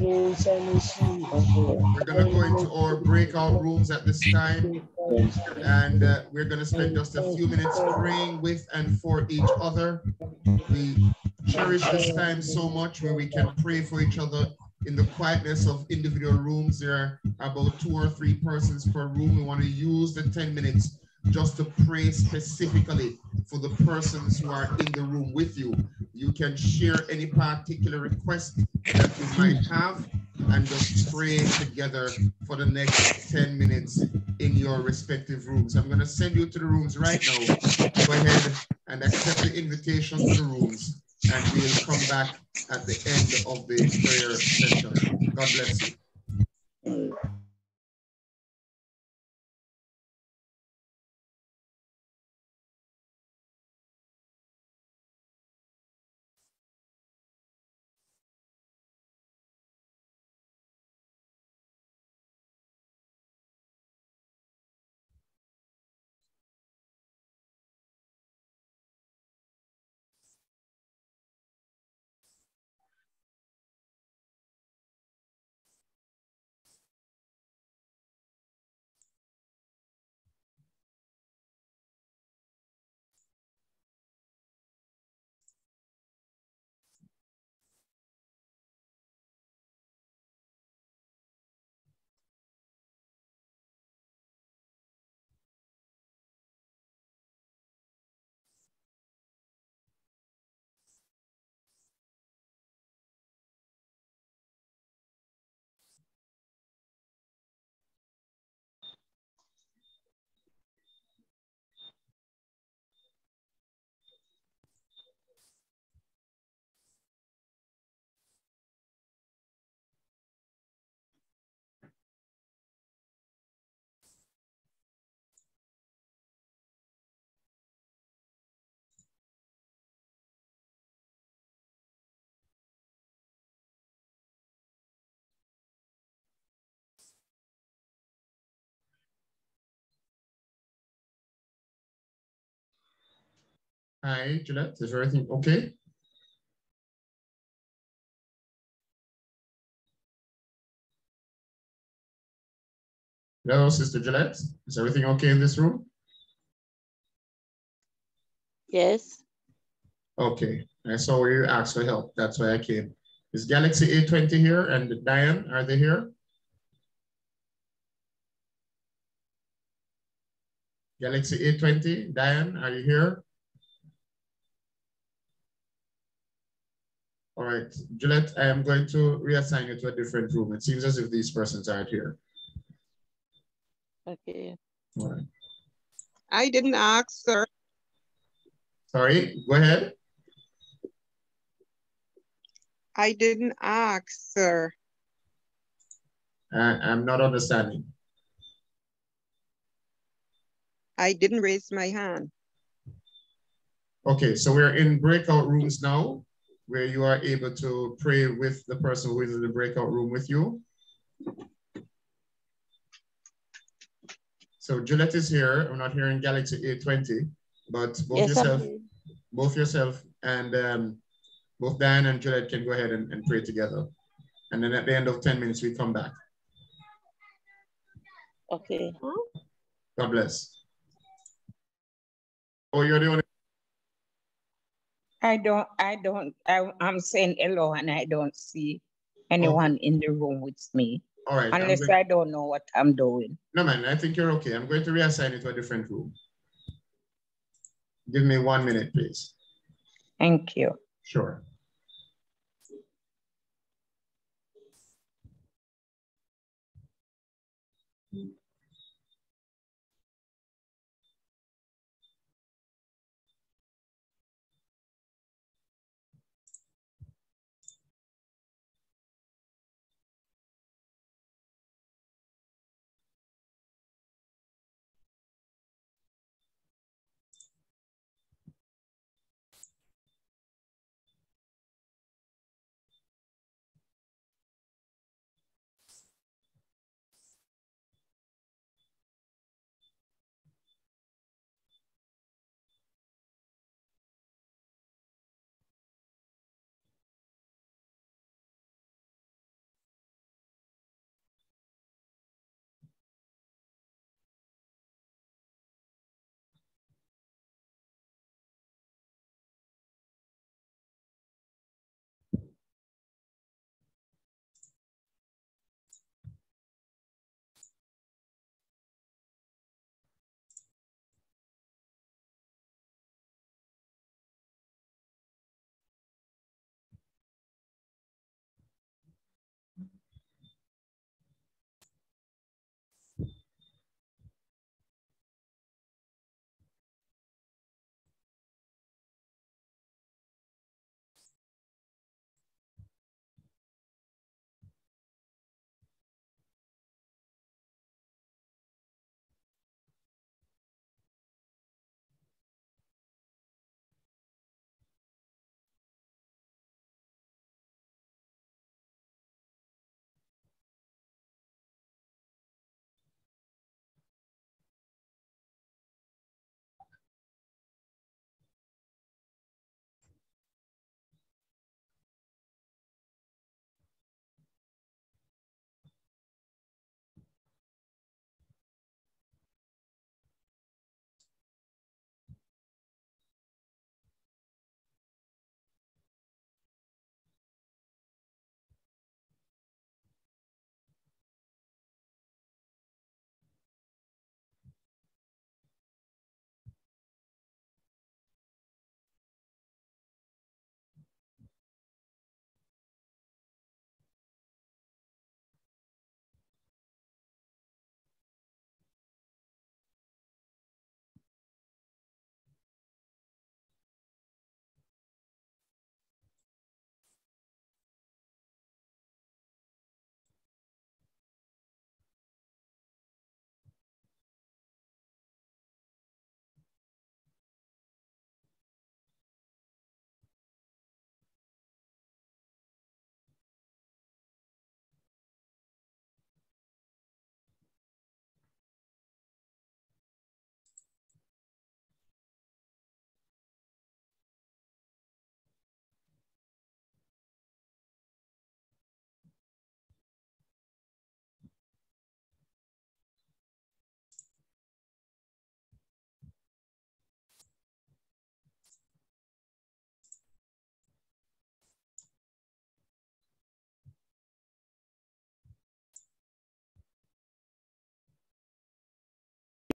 We're going to go into our breakout rooms at this time, and uh, we're going to spend just a few minutes praying with and for each other. We cherish this time so much where we can pray for each other in the quietness of individual rooms. There are about two or three persons per room. We want to use the ten minutes just to pray specifically for the persons who are in the room with you. You can share any particular request that you might have and just pray together for the next ten minutes in your respective rooms. I'm going to send you to the rooms right now. Go ahead and accept the invitation to the rooms, and we'll come back at the end of the prayer session. God bless you. Hi, Gillette. Is everything okay? Hello, Sister Gillette. Is everything okay in this room? Yes. Okay. I saw where you asked for help. That's why I came. Is Galaxy A twenty here and Diane, are they here? Galaxy A twenty, Diane, are you here? All right, Gillette, I am going to reassign you to a different room. It seems as if these persons aren't here. Okay. All right. I didn't ask, sir. Sorry, go ahead. I didn't ask, sir. Uh, I'm not understanding. I didn't raise my hand. Okay, so we're in breakout rooms now, where you are able to pray with the person who is in the breakout room with you. So Gillette is here. I'm not hearing Galaxy A twenty, but both Yes, yourself, I'm- both yourself and um, both Diane and Gillette can go ahead and, and pray together. And then at the end of ten minutes, we come back. Okay. God bless. Oh, you're the only. I don't, I don't, I, I'm saying hello and I don't see anyone in the room with me. All right. I'm Unless going- I don't know what I'm doing. No, man, I think you're okay. I'm going to reassign you to a different room. Give me one minute, please. Thank you. Sure.